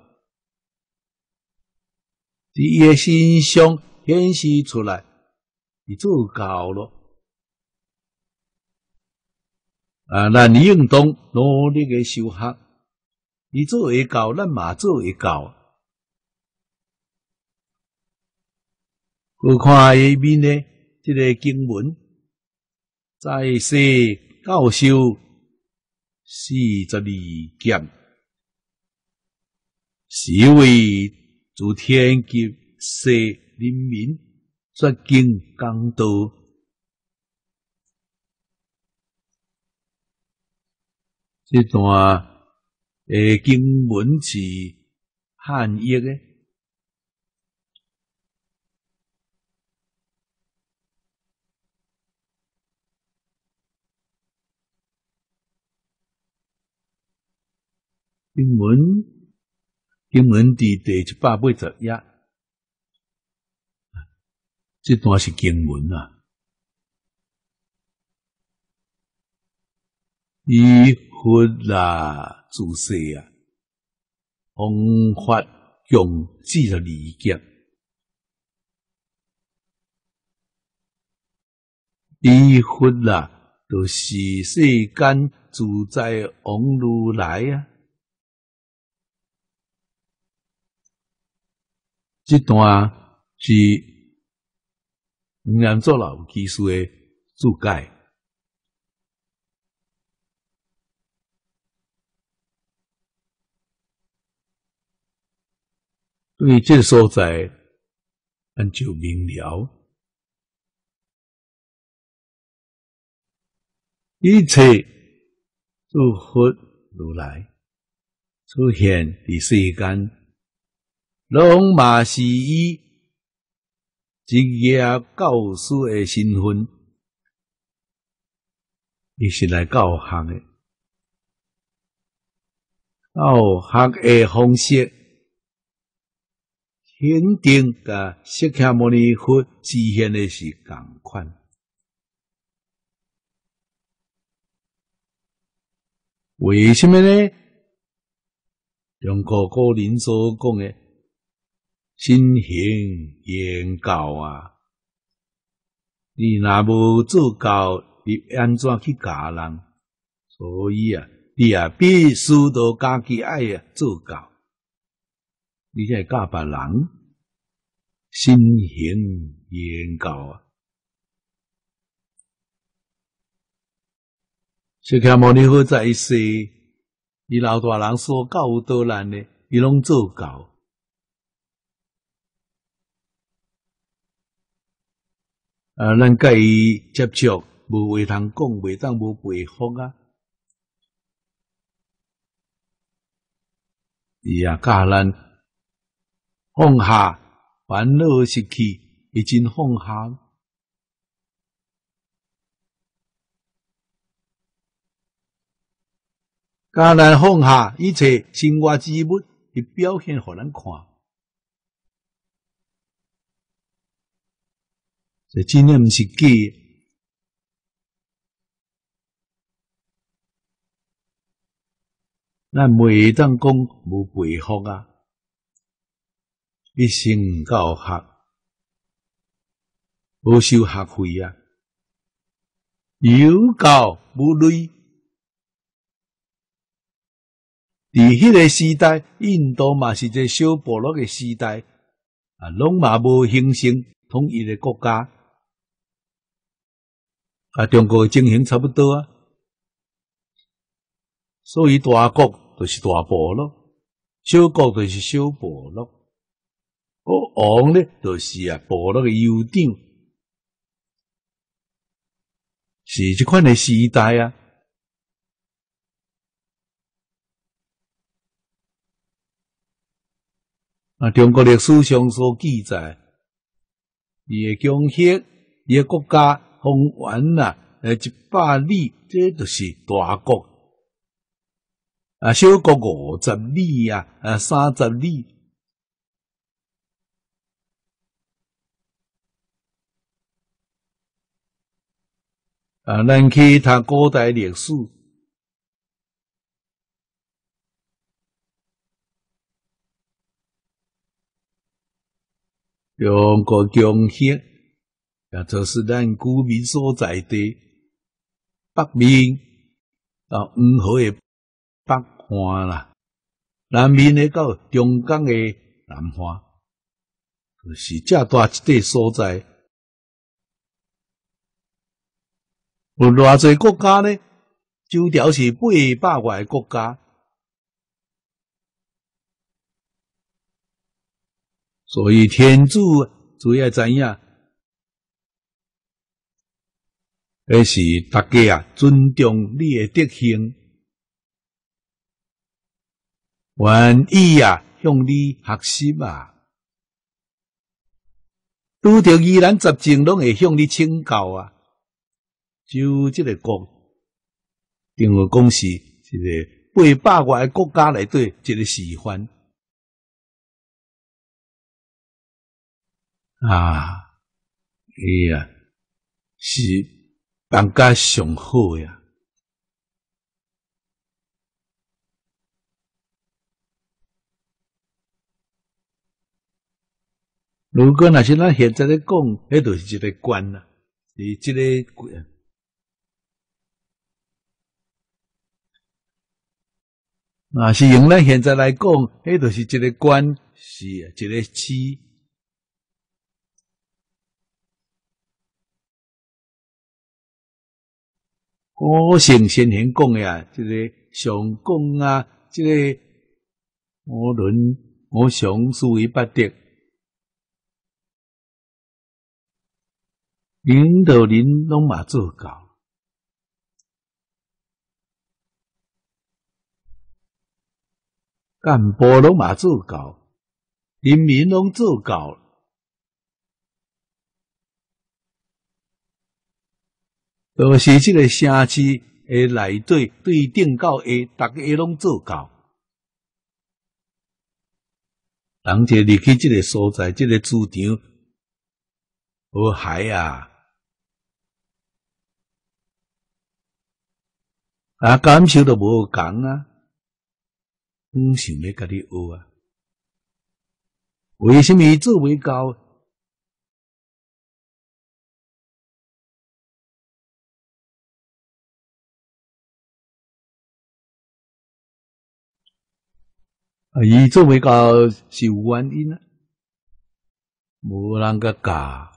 伫伊的身上显示出来，伊做到咯。咱应当努力的修学，伊做会到，咱嘛做会到。我看下面呢，这个经文，在世教授42劫，是为诸天及世人民说经讲道。这段经文是汉译的，经文伫第180页，这段是经文啊。以佛啦，自世啊，弘法共42劫，以佛啦，就是世间自在王如来啊。这段是念祖老居士的注解。对这个所在，咱就明了，一切诸佛如来出现伫世间，拢嘛是以职业教师的身份，伊是来教学的，教学的方式。肯定甲释迦牟尼佛实现的是同款。为什么呢？中国古人所讲的身行言教啊，你若无做教，你安怎去教人？所以啊，你必须都家己爱做教。你才会教别人，身行言教啊！释迦牟尼佛在世，伊老大人所教导咱的，伊拢做教。咱甲伊接触，无话通讲，袂当无回复啊！伊教咱。放下烦恼习气，已经放下。教咱放下一切生活之物，去表现互咱看。这真诶毋是假。 咱袂当讲无培福啊，一生教学，无收学费啊，有教无类。伫迄个时代，印度嘛是一个小部落的时代，啊，拢嘛无形成统一的国家。啊，中国的情形差不多啊，所以大国就是大部落，小国就是小部落，国王呢就是部落的酋长，是这款的时代啊。啊，中国历史上所记载，伊的疆域、伊的国家方圆100里，这就是大国。啊，小国50里啊，30里。啊，咱去读古代历史，中国疆域，也就是咱居民所在地，北面到黄河的北岸啦，南面的到中港的南岸，就是遮大一块所在。有偌济国家呢？周朝是800外个国家，所以天主主要知影，那是大家尊重你的德行，愿意向你学习啊。拄着疑难杂症，拢会向你请教啊。就这个国，定位讲是一个800外个国家内底一个示范啊，是放假上好呀。如果若是咱现在咧讲，迄就是一个关啦，是这个。若是用咱现在来讲，迄就是一个关，是一个市。古圣先贤讲的这个上讲这个无论我常思维八德，领导人拢嘛做到。干部拢嘛做到，人民拢做到，就是这个城市的内底对顶到下，大家拢做到。人就入去这个所在，这个主场，好嗨啊！感受都无共啊。想要甲你学啊？为什么做袂到？伊做袂到是有原因啊，无人甲教。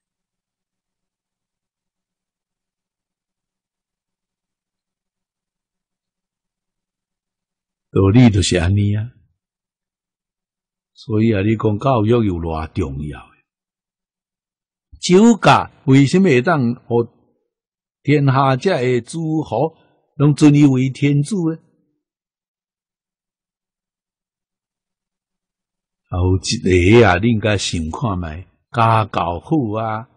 道理就是安尼啊。所以你讲教育有偌重要？酒驾为什么会当互天下遮的诸侯拢尊伊为天主呢？有一个你应该想看觅，家教好啊。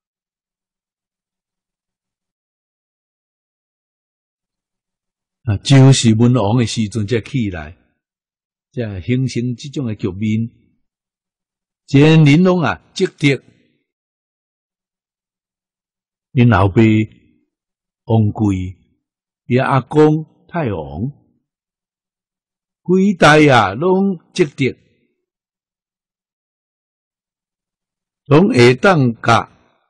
就是文王的时阵才起来，才形成这种的局面。前人拢积德，因后辈王贵，伊阿公太王， 几代啊，拢积德，拢会当甲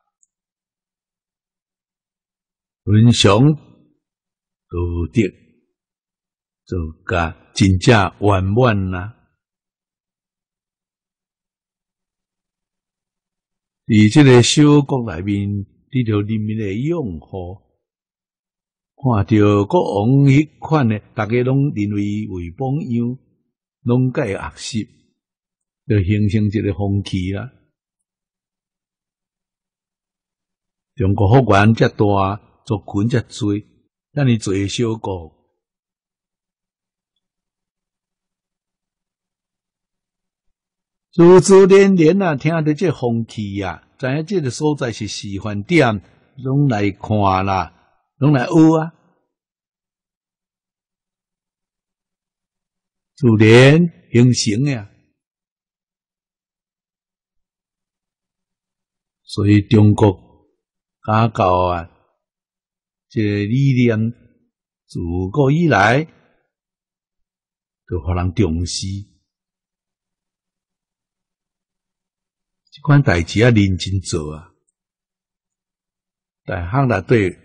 伦常道德，就甲真正圆满啦。伫这个小国内面，得到人民的拥护，看到国王迄款的，大家拢认为为榜样，拢甲会学习，就形成一个风气啦。中国幅员遮大，族群遮多，遮尔侪小国，连连啊，听到这风气啊，知影这个所在是示范点，拢来看啦，拢来学啊。自然形成呀。所以中国家教啊，这个理念自古以来就互人重视。这款代志啊，认真做啊。大学内底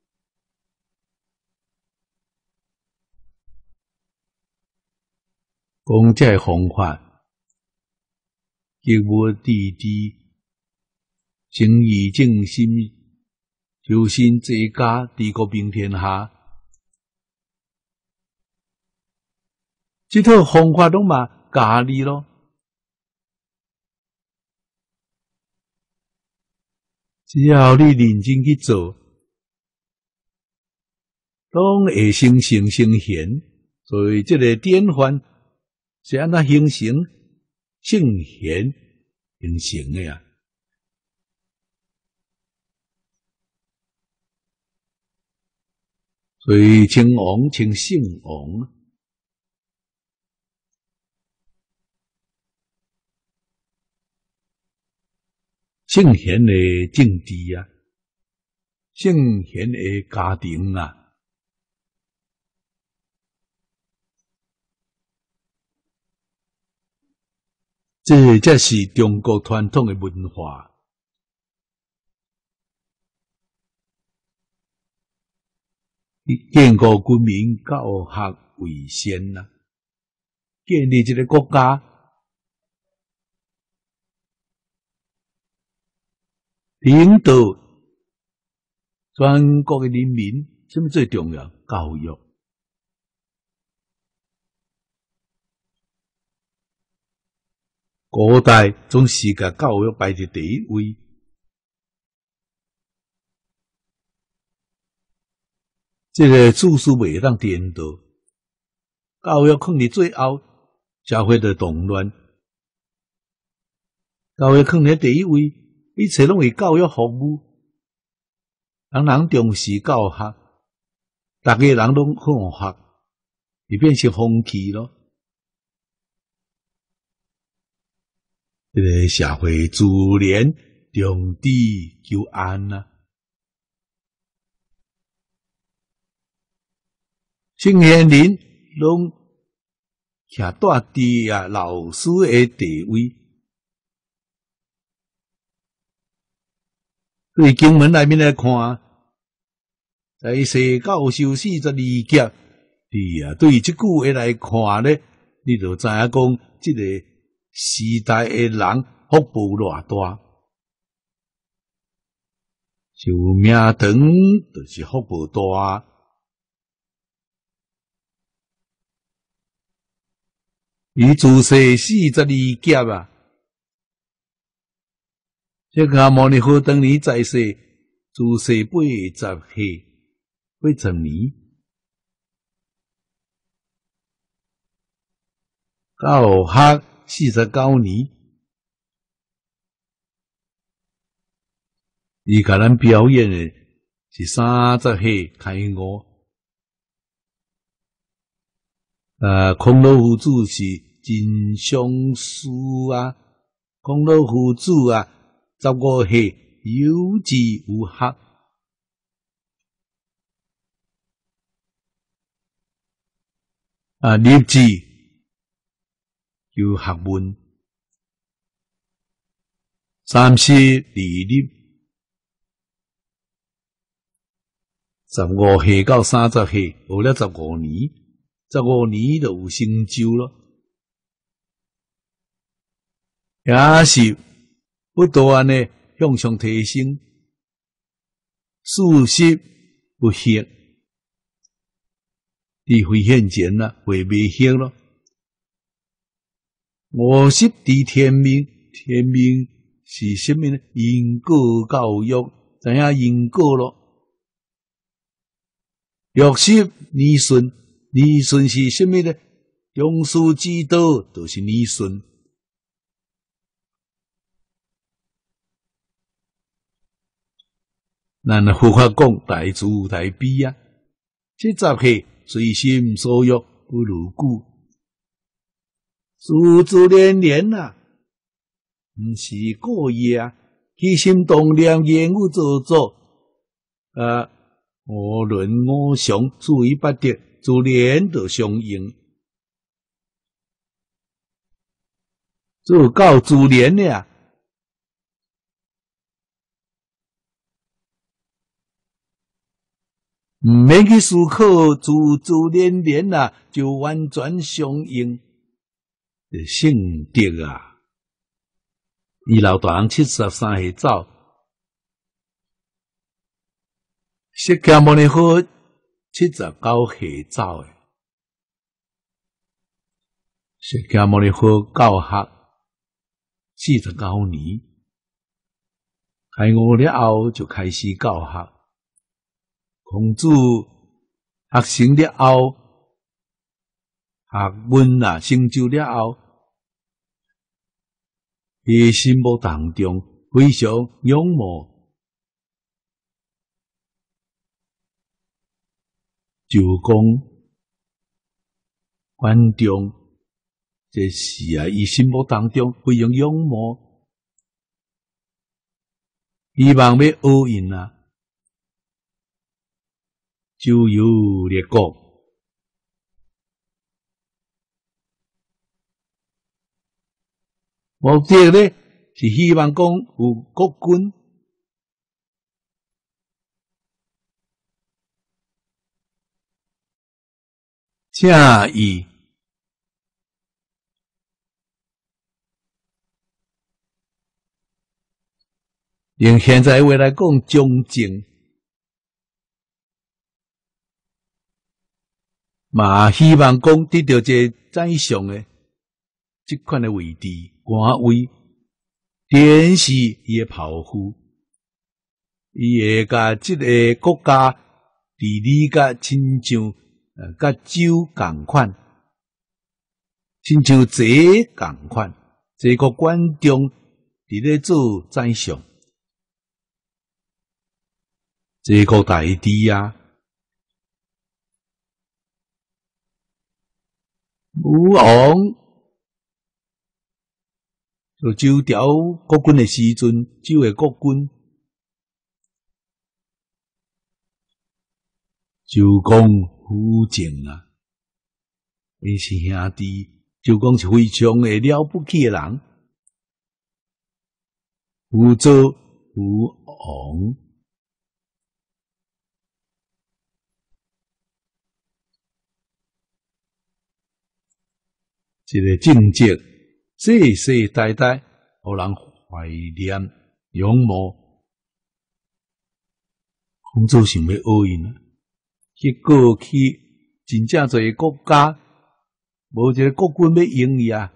讲这个方法，吉无地地，诚意正心，修身齐家，治国平天下。这套方法拢嘛教你咯。只要你认真去做，拢会成贤。所以这个典范是安怎形成圣贤形成的啊。所以称王称圣王。圣贤的政治啊，圣贤的家庭啊，这才是中国传统的文化。建国军民，教学为先啊，建立一个国家。领导全国的人民，什么最重要？教育。古代总是把教育摆在第一位，这个自私袂当颠倒，教育放伫最后，社会就动乱。教育放伫第一位。一切拢为教育服务，人重视教学，大家人拢好学，就变成风气咯。这个社会自然重治求安啊。圣贤人拢徛带伫啊老师的地位。对经文内面来看，在世教授42劫，对这句话来看咧，你就知影讲，这个时代的人福报偌大，寿命长就是福报大。伊自世42劫啊。这个牟尼佛当年在世，自世80岁，80年，教学49年，伊甲咱表演的是30岁开悟。孔老夫子是真上师啊，孔老夫子啊。15岁有智有学，立志有学问，30离立，15岁到30岁，学了15年，15年就有成就咯。也是不断的向上提升，事实不虚，智慧现前啦，会未虚咯。50知天命，天命是什么呢？因果教育，知影因果咯。60理顺，理顺是什么呢？庸师之道就是理顺。咱佛法讲大慈大悲啊，70岁随心所欲不如故，自然啊，毋是故意啊，起心动念言语做作无论我想，自于不得，自然就相应，做到自然的啊。毋免去思考，自然啊，就完全相应。圣德啊，伊老大人73岁走，释迦牟尼佛79岁走诶。释迦牟尼佛教学49年，开悟了后就开始教学。孔子学成了后，学问啊成就了后，伊心目当中非常仰慕，就讲观众，这是啊，伊心目当中非常仰慕，希望要学因啊。周游列国，目的呢是希望讲有国君，正义，用现在话来讲，忠正。嘛，希望讲得到这宰相的这款的位置、官位，显示伊的抱负，伊会甲这个国家治理甲亲像甲州共款，亲像坐共款，这个观众伫咧做宰相，这个大治啊。武王就周朝国君的时阵，周的国君就讲辅政啊，伊是兄弟，就讲是非常的了不起的人，辅佐武王。这个政绩世世代代互人怀念仰慕，孔子想要学因啊，结果去真正侪国家，无一个国君要用伊啊，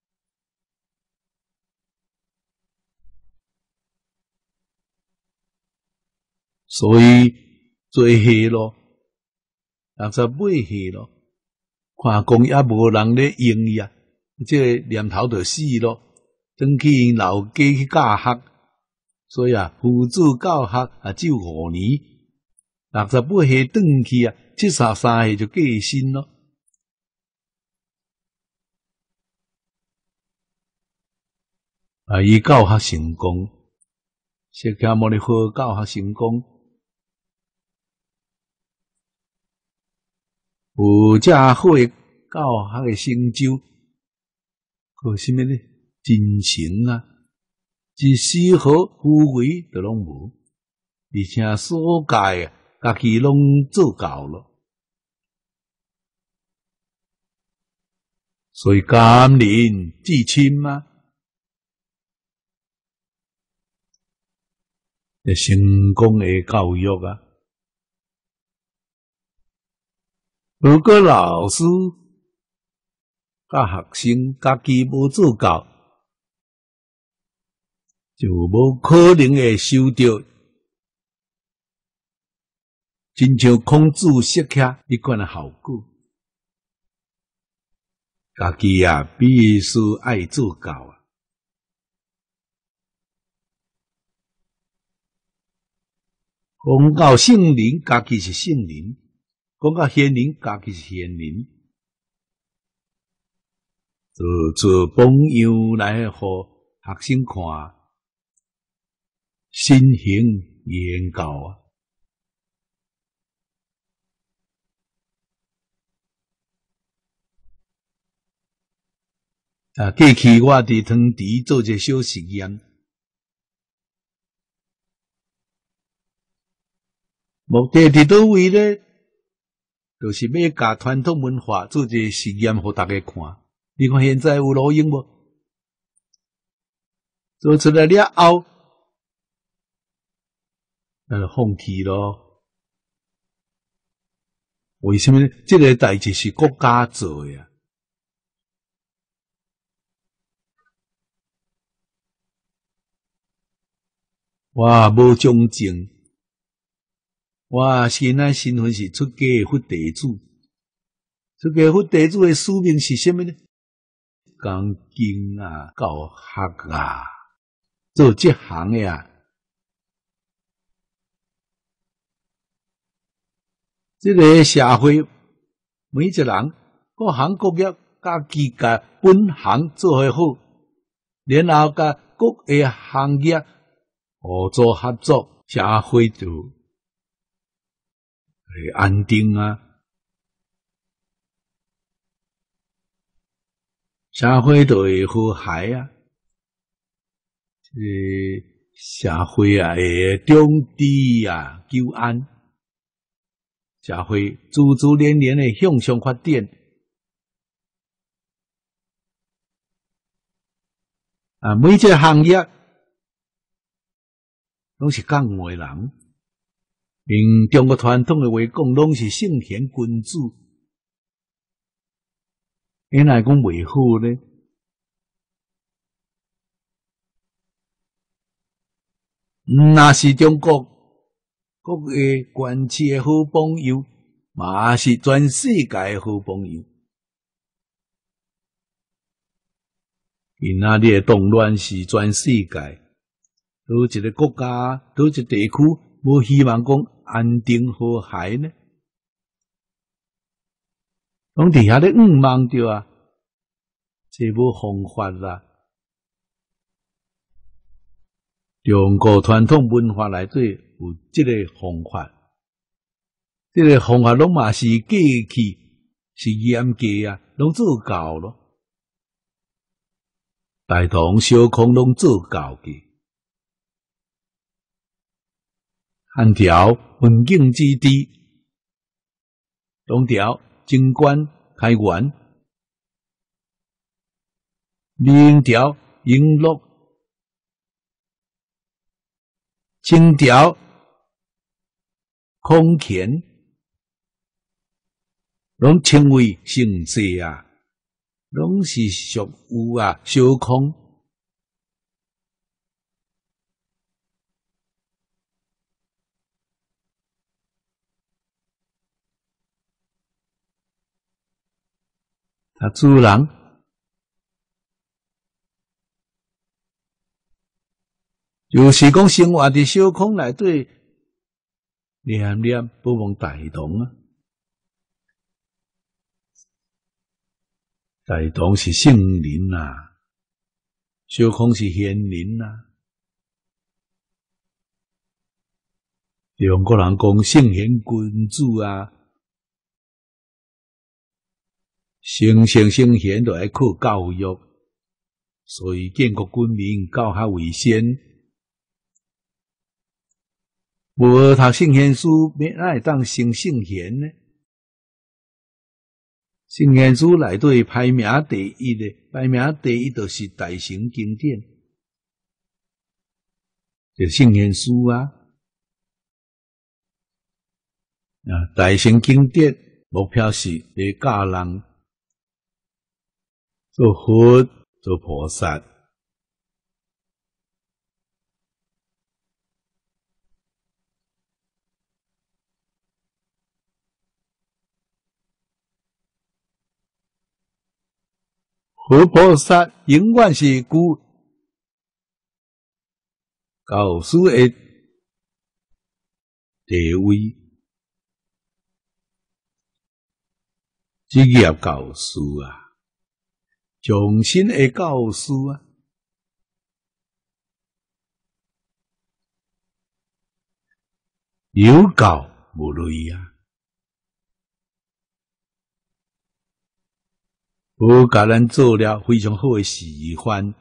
所以做下咯，68岁咯。看讲也无人咧用伊啊，这个念头就死咯。转去因老家去教学，所以啊，父子教学啊，只有5年，68岁转去啊，73岁就过身咯。啊，伊教学成功，释迦牟尼佛教学成功。有遮好诶教学诶成就， 和什么呢？真诚啊，一丝毫污秽都拢无，而且所界啊，家己拢做到了，所以甘霖至亲嘛，成功的教育啊。如果老师甲学生家己无做到，就无可能会收到亲像孔子设下一款的效果。家己啊，必须爱做到啊。讲到圣人，家己是圣人；讲到贤人，家己是贤人。做榜样来互学生看，身形言教啊。过去我伫汤池做一个小实验，目的伫倒位咧？就是要甲传统文化做一个实验，互大家看。你看现在有路用无？做出来了后，那就放弃咯。为什么呢？这个代志是国家做的啊。我无忠正，我现在身份是出家佛弟子。出家佛弟子的使命是什么呢？讲经啊，教学啊，做这行的啊。这个社会每一个人各行各业，家己甲本行做伙好，然后甲各个行业合作合作，社会就会安定啊。社会就会和谐啊，社会啊会中治啊求安，社会自自然然的向上发展。每一个行业拢是讲话人，用中国传统的话讲，拢是圣贤君子。原来讲袂好呢？若是中国各个县市的好榜样，嘛是全世界的好榜样。因那里的动乱是全世界，倒一个国家，倒一个地区，无希望讲安定和谐呢？拢伫遐咧望着啊，这无方法啦。中国传统文化内底有这个方法，这个方法拢嘛是过去是严格啊，拢做到咯。大同小康拢做到嘅，汉朝文景之治，唐朝贞观开元，明朝永乐，清朝康乾，拢称为盛世啊，拢是属有啊小康。主人就是讲生活伫小康内底，念念不忘大同啊。大同是圣人啊，小康是贤人啊。中国人讲圣贤君子啊，成贤就爱靠教育， 所以建国军民教学为先。无读圣贤书，要哪会当成圣贤呢？圣贤书内底排名第一的，排名第一就是大乘经典，就是圣贤书啊。大乘经典目标是来教人做佛、做菩萨。佛菩萨永远是具教师的地位，职业教师啊，终身的教师啊，有教无类啊。佛甲咱做了非常好的示范，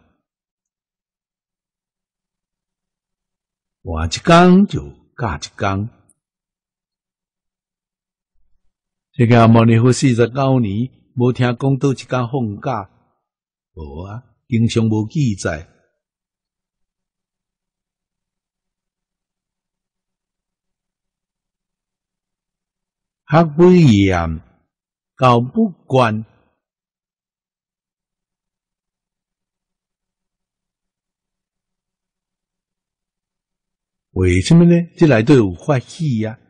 换一天就教一天。这个牟尼佛49年，无听讲倒一天放假，无啊，经常无记载。学不严，教不惯。为什么呢？这内底有法喜啊，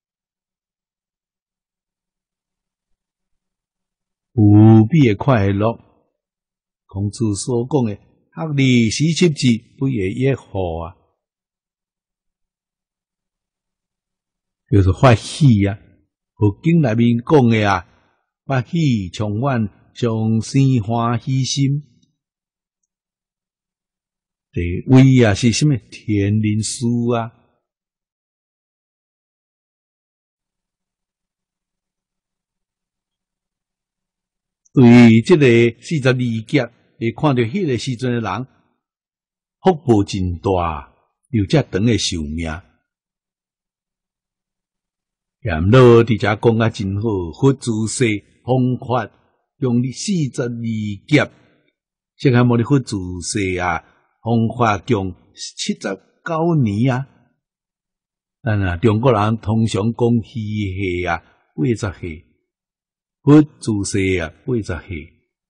无比的快乐。孔子所讲的“学而时习之，不亦说乎”啊，就是法喜啊。佛经内面讲的啊，法喜充满上生欢喜心。第位啊是什么？天人师啊！对这个42劫，会看到迄个时阵的人，福报真大，有遮长的寿命。咸老伫遮讲啊真好，佛祖说方法用42劫，释迦牟尼佛祖说啊。方法用79年啊，中国人通常讲虚岁啊，80岁，佛自世啊80岁，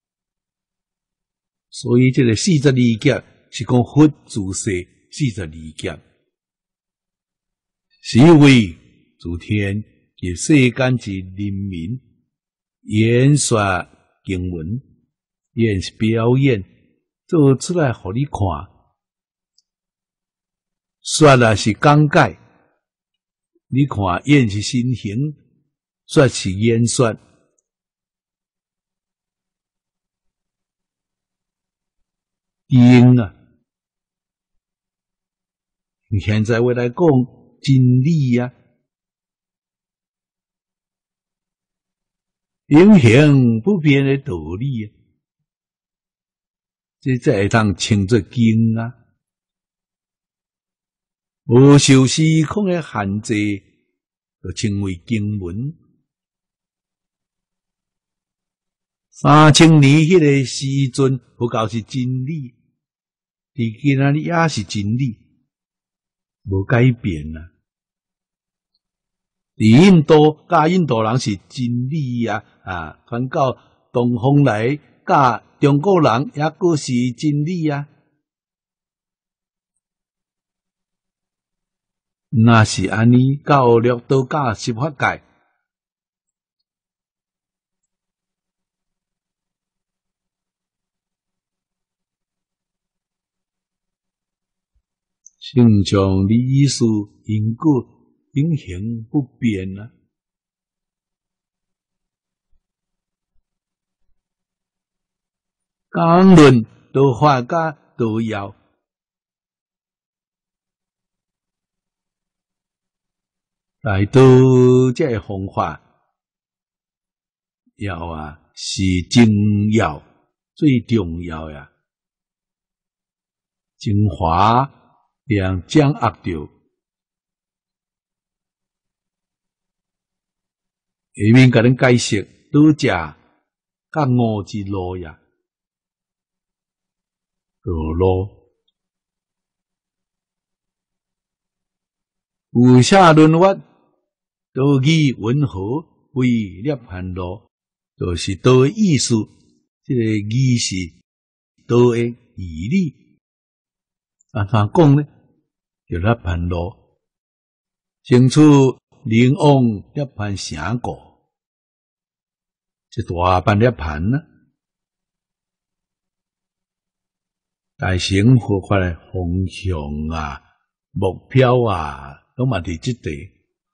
所以这个42劫是讲佛自世42劫，是为诸天及世间之人民演说经文，演表演。做出来互你看，说啊是讲解，你看演是身形，说是演说。经啊，现在我来讲真理啊，永恒不变的道理啊。这才会当称作经啊，无受时空的限制，就称为经文。3000年迄个时阵，佛教是真理，伫今仔日也是真理，无改变啊。伫印度，教印度人是真理啊，传到东方来，教中国人也阁是真理啊。若是安尼，教育都教十法界，性常理事因果永恒不变啊。讲论道法甲道要，来道这个方法要啊是真要最重要呀。 精华并掌握着。下面甲恁解释倒食觉悟之路呀，道路。有下论法，道义温和为涅槃路，就是道的意思。这个义是道的义理，安怎讲呢？叫涅槃路，生出灵往涅槃城故，这大般涅槃呢？大乘佛法的方向啊、目标啊。拢嘛伫即地，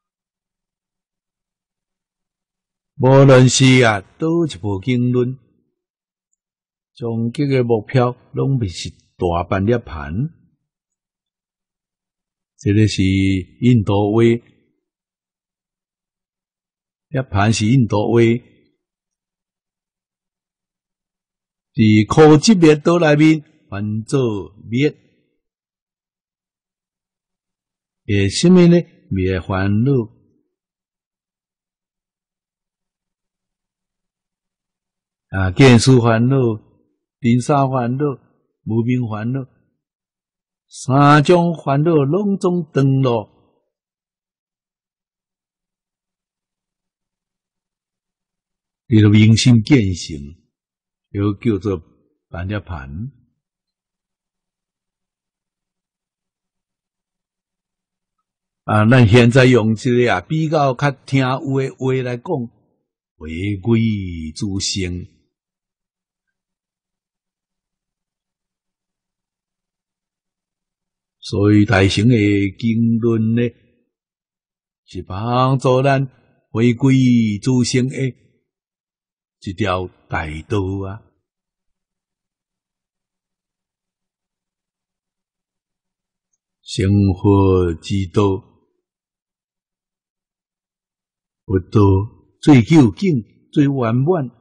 无论是倒一部经论，终极的目标拢必是大般涅槃。这个是印度话，涅槃是印度话，伫苦集灭道内面，烦躁灭。灭什么呢？灭烦恼。见思烦恼、尘沙烦恼、无明烦恼，三种烦恼拢总断落。你著明心见性，又叫做般涅槃。咱现在用一个比较较听有的话来讲，回归自性。所以大乘的经论呢，是帮助咱回归自性的一条大道啊。生活之道。佛道最究竟、最圆满，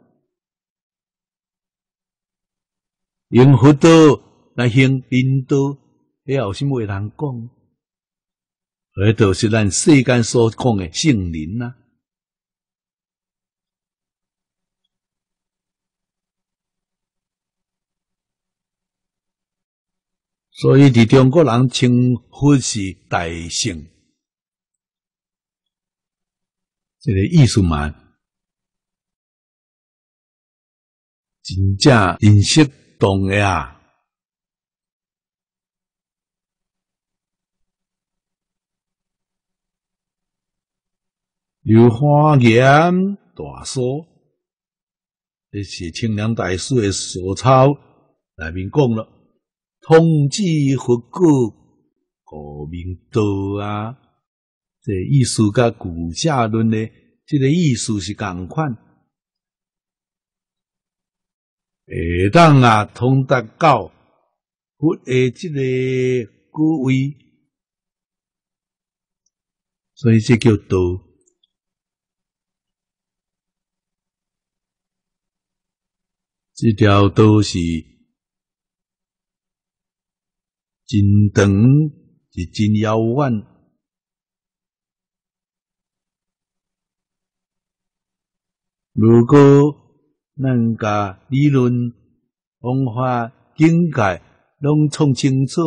用佛道来行人道，还有什么话通讲？迄就是咱世间所讲的圣人啊。所以伫中国人称佛是大圣。这个意思嘛，真正认识懂的啊。有华严大疏，这是清凉大师的所抄内面讲了，通知佛果，故明道啊。这意思甲古下论的这个意思是同款，会当通达到佛的这个果位，所以这叫道。这条道是真长，是真遥远。如果咱甲理论、方法、境界拢创清楚，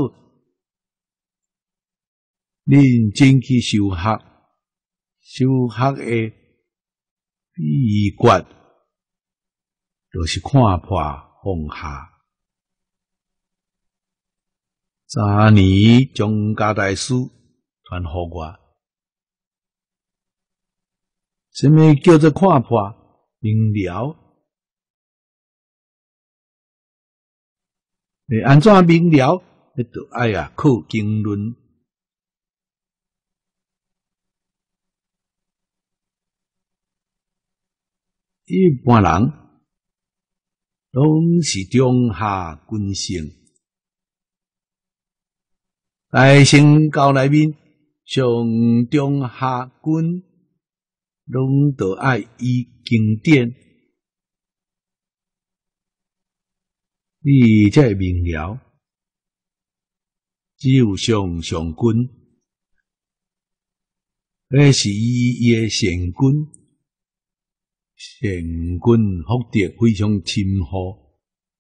认真去修学，修学的秘诀，就是看破放下。昨年张家大师传互我，什么叫做看破？明了，安怎明了？你就爱靠经论。一般人拢是中下根性，大乘教内面上中下根。拢都爱依经典，你才会明了。 只有上君，迄是伊诶善君，善君福德非常深厚，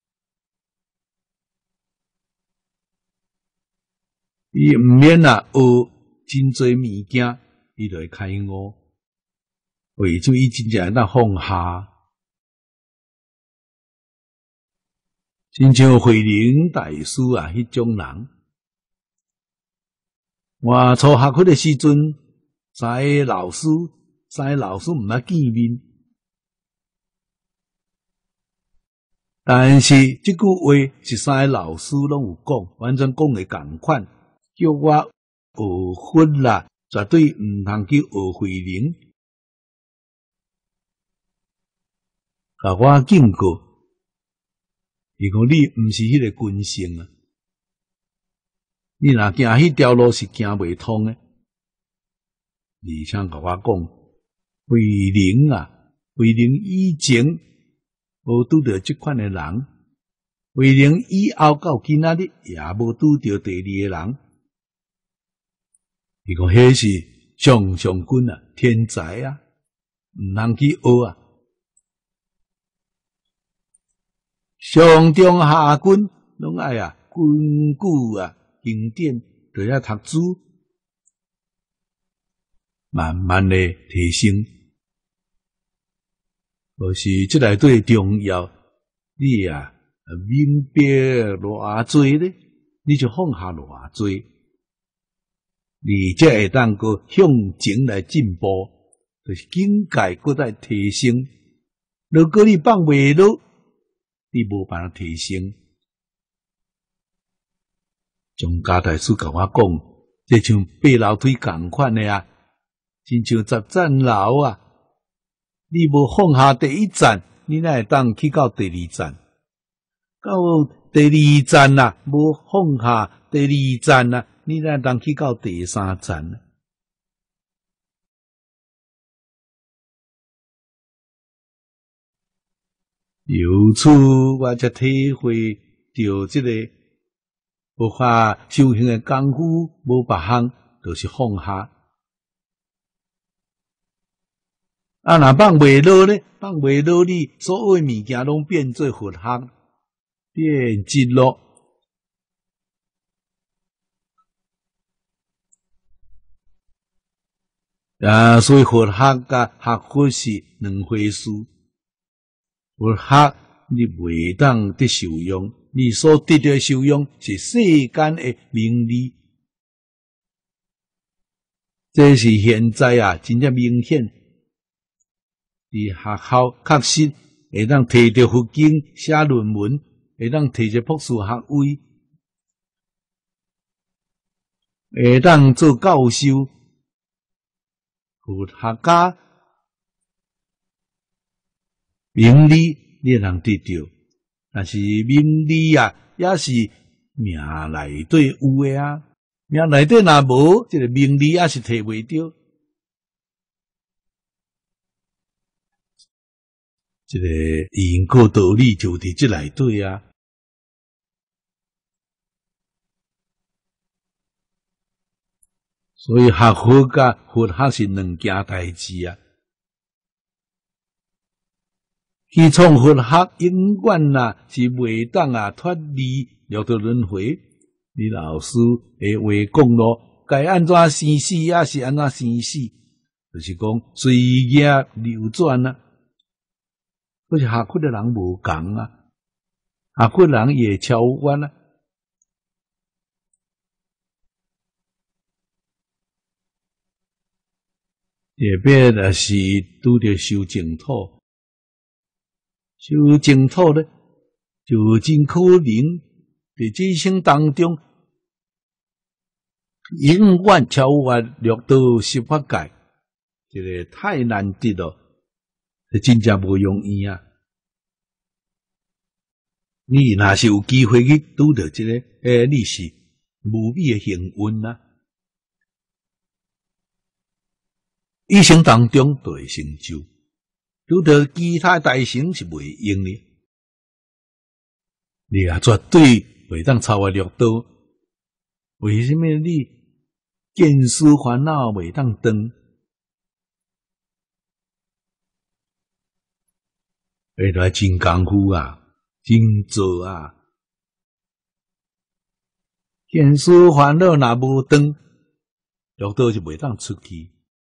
伊毋免学真侪物件，伊就会开悟。为主伊真正会当放下。亲像慧能大师啊，迄种人，我初学课的时阵，三个老师毋捌见面，但是即句话是三个老师拢有讲，完全讲的共款，叫我学佛啦，绝对毋通去学慧能，甲我警告。伊讲你毋是迄个君性啊，你若行迄条路是行袂通诶。而且甲我讲，慧能啊，慧能以前无拄到即款诶人，慧能以后到今仔日也无拄到第二个人。伊讲迄是上君啊，天才啊，毋通去学啊。上中下君拢爱啊，根据啊经典，就要读书，慢慢的提升。就是即内底重要，你啊明白偌济咧，你就放下偌济，你才会当个向前来进步，就是境界搁在提升。如果你放袂落，你无办法提升。张家大师甲我讲，这像爬楼梯共款的啊，亲像10层楼啊，你无放下第一站，你哪会当去到第二站？到第二站啊，无放下第二站啊，你哪会当去到第三站呢？由此，我才体会到这个佛法修行的功夫，无别项，就是放下。啊，若放袂落呢？放袂落，你所有的物件拢变做佛学，变质咯。啊，所以佛学甲学佛是两回事。佛学你袂当得受用，你所得到受用是世间的名利，这是现在啊真正明显。伫学校确实会当摕到佛经写论文，会当摕着博士学位，会当做教授，佛学家。名利你能得到，但是名利啊，也是命内底有诶啊。命内底若无，这个名利也是摕袂到。这个因果道理就伫这内底啊。所以学佛甲佛学是两件代志啊。去创佛学永远啊是袂当啊脱离六道轮回。你老师的话讲咯，该安怎生死也是安怎生死，就是讲随业流转啊。可是学佛的人无共啊，学佛人也超越啊。特别的是拄着修净土。修净土呢，就真可能在这一生当中，永远超越六道十法界，这个太难得了，真正无容易啊！你若是有机会去拄到这个，你是无比的幸运啊！一生当中都会成就。拄到其他大乘是袂用的，你啊绝对袂当超越六道， 为什么你见思烦恼袂当断？下来真功夫啊，真做啊！见思烦恼若无断，六道就袂当出去。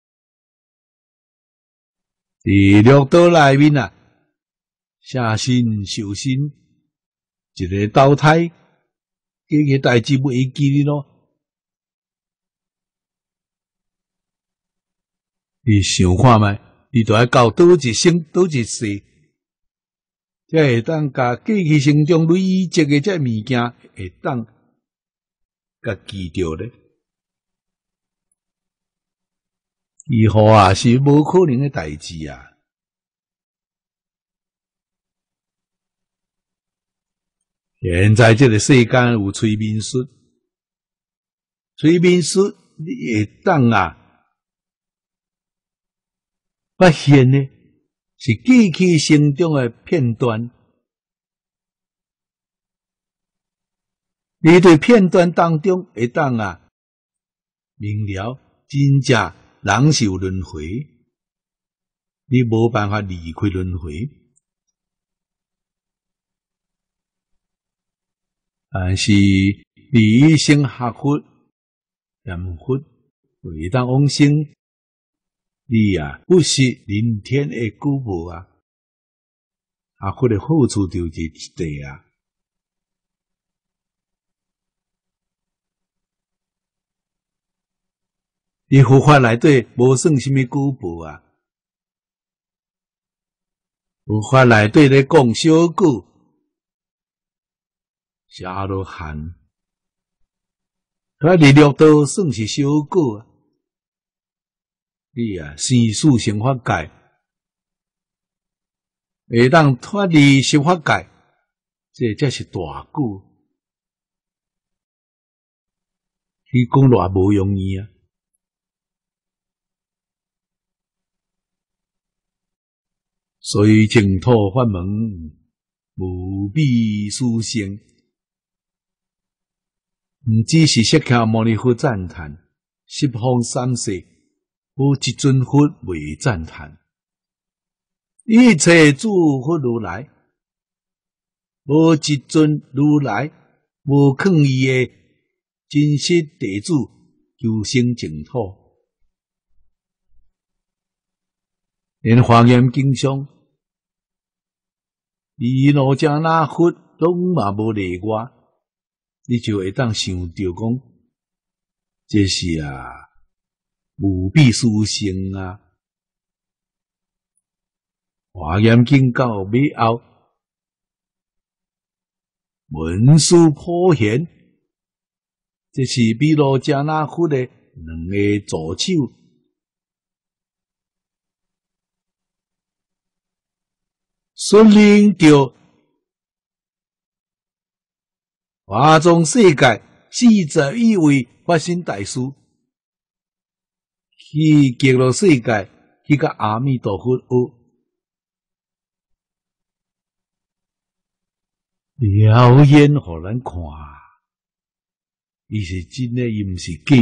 伫六道内面啊，下身受身，一个投胎，这个代志袂记咯。你想看觅，你着爱到倒一生，倒一世，才会当甲过去生中累积的这物件，会当甲记着咧。以后啊，是无可能的代志啊！现在这个世间有催眠术，催眠术你会当啊发现呢，是过去生中的片段。你对片段当中会当啊明了，真正人是有轮回，你无办法离开轮回。但是你先学佛、念佛，会当往生，你啊不是人天的鼓舞啊！学佛的好处就是一个啊。你佛法内底无算什么古报啊，佛法内底咧讲小句，是阿罗汉，脱离六道算是小句啊。你啊生死成法界，会当脱离十法界，这才是大句。你讲偌无容易啊！所以净土法门无比殊胜，毋只是释迦牟尼佛赞叹，十方三世无一尊佛未赞叹，一切诸佛如来无一尊如来无抗伊的真实弟子求生净土。连华严经上，弥勒迦那佛拢嘛无例外，你就会当想到讲，这是啊无比殊胜啊！华严经到尾后，文殊普贤，这是弥勒迦那佛的两个助手。率领着华藏世界41位法身大师，去极乐世界去甲阿弥陀佛学，表演互咱看，伊是真的，伊毋是假。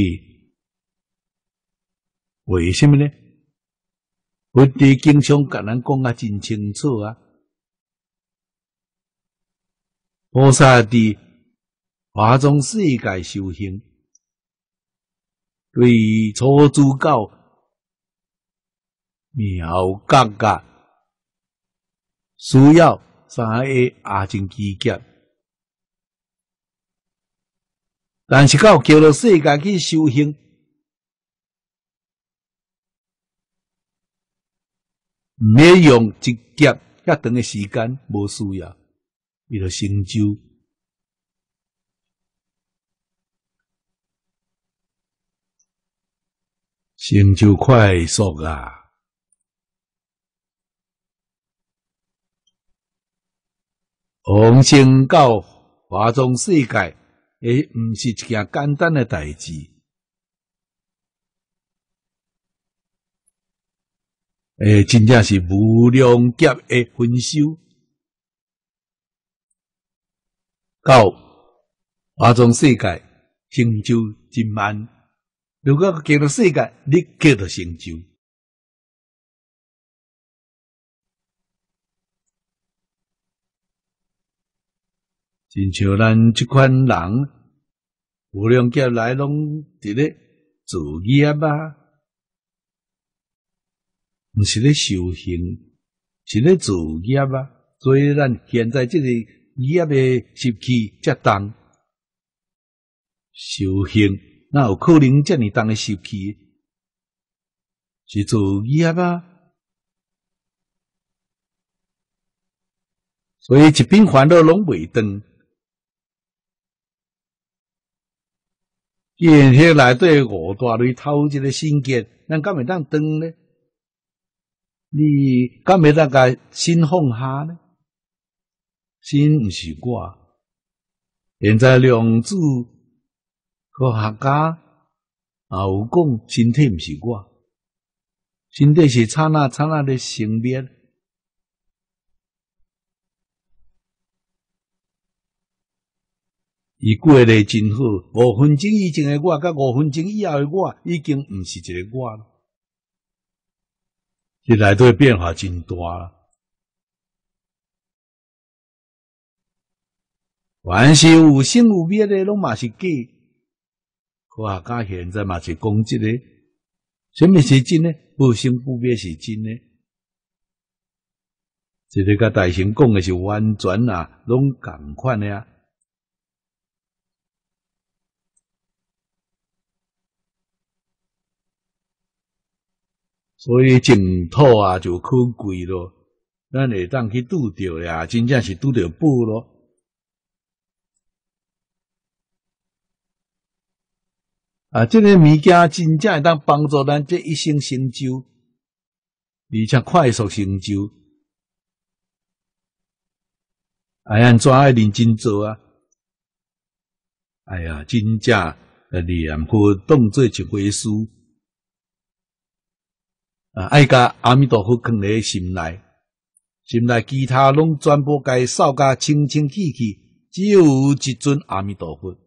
为什么呢？佛伫经上甲咱讲啊真清楚啊！菩萨伫华藏世界修行，对初祖教妙觉啊，需要3个阿僧祇劫，但是到极乐世界去修行，毋免用一劫遐长的时间，无需要。伊就成就，成就快速啊！往生到华藏世界，毋是一件简单的代志。真正是无量劫的分修。到华藏世界， 成就真慢。如果行到世界，立刻就成就。真像咱这款人，无量劫来拢伫咧做业啊，毋是咧修行，是咧做业啊。所以咱现在这个业的习气遮重，修行哪有可能遮尔重的习气？是做业啊。所以一品烦恼拢袂断。既然迄内底五大类头一个心结，咱敢会当断呢？你敢会当甲心放下呢？心毋是我。现在量子科学家也有讲，身体毋是我，身体是刹那刹那的生灭。伊过得真好，5分钟以前的我，甲5分钟以后的我，已经毋是一个我了。这内底变化真大啦。凡是有生有灭的，拢嘛是假。科学家现在嘛是讲这个，什么是真呢？不生不灭是真的。这个甲大乘讲的是完全啊，拢同款的啊。所以净土啊就可贵咯，咱会当去拄着呀，真正是拄着宝咯。啊，这个物件真正会当帮助咱这一生成就，而且快速成就。哎呀，怎爱认真做啊？哎呀，真正念佛当做一回事。爱甲阿弥陀佛放在心内，心内其他拢全部该扫甲清清气气，只有一尊阿弥陀佛。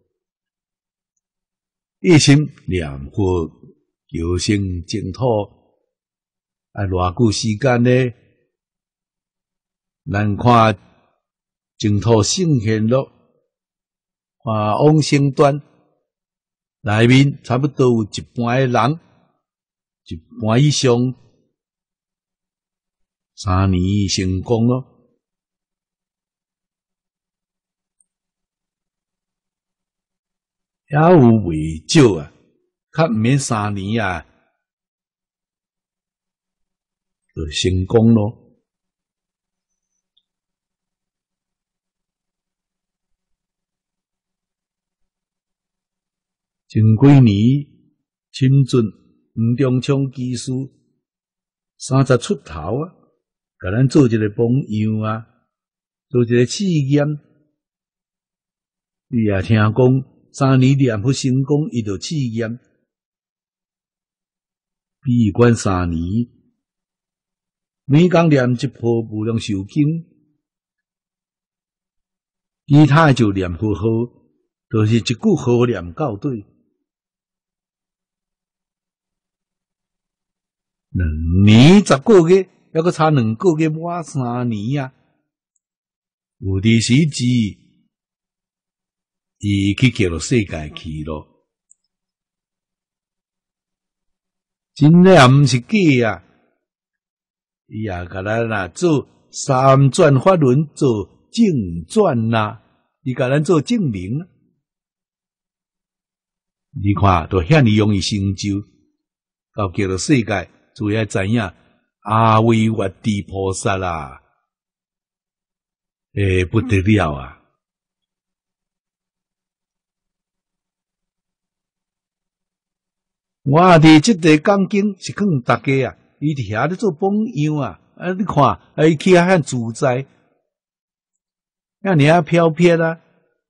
一心念佛，求生净土，偌久时间呢？咱看净土圣贤录，看往生段内面，差不多有一半的人。一半以上3年成功咯，也有袂少啊，较毋免3年啊，就成功咯。前几年深圳吴中昌技师30出头啊，甲咱做一个榜样啊，做一个试验。你也听讲3年念佛成功，伊就试验，闭关3年，每工念一部无量寿经，其他的就念佛号，就是一句号念到对。2年10个月，还阁差2个月满3年啊！有的时至，伊去叫到世界去咯。真诶也毋是假啊！伊也甲咱啦做三转法轮，做正转啦，伊甲咱做证明。你看，都遐尼容易成就，到叫到世界。主要知影阿维月地菩萨啦，不得了啊！我伫即个讲经是讲大家啊，伊伫遐咧做榜样啊，你看，伊去遐很自在，遐尔啊飘撇啊，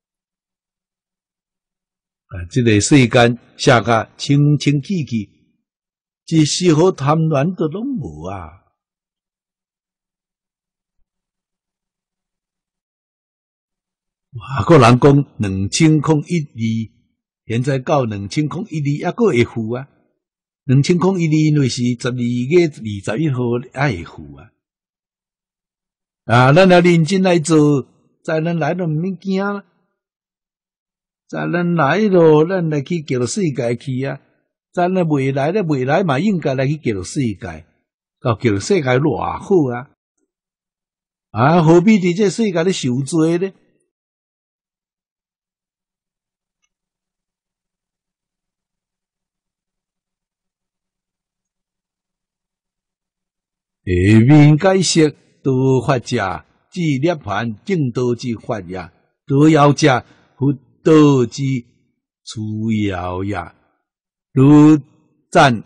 即个世间写甲清清气气。一丝毫贪婪都拢无啊！外国人讲2001年现在到2012还阁会付啊，2012因为是12月21号还会付啊。啊，咱也认真来做，在咱来都毋免惊啦。在咱来咯，咱来去叫世界去啊！在咱未来嘛应该来去叫世界，到叫世界偌好啊！啊，何必伫这世界咧受罪呢？下面解释道法者，即涅槃正道之法也；道要者，佛道之除要也。如赞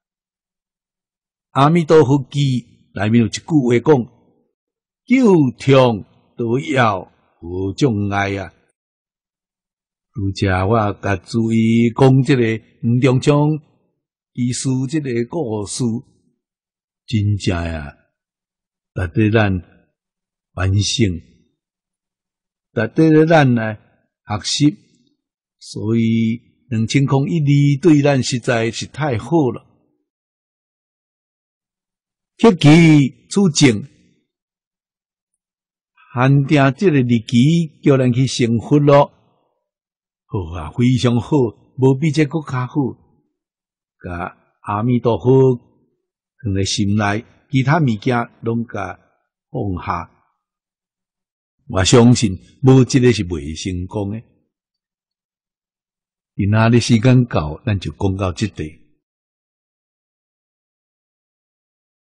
阿弥陀佛记内面有一句话讲：救通道要无障碍啊！如这我甲注意讲这个黄中昌医师这个故事，真正啊，值得咱反省，值得咱来学习。所以2012对咱实在是太好了。刻其处境，限定这个日期，叫咱去成佛咯。好啊，非常好，无比这更较好。甲阿弥陀佛放在心内，其他物件拢甲放下。我相信，无这个是未成功的。今仔日时间到，咱就讲到这里。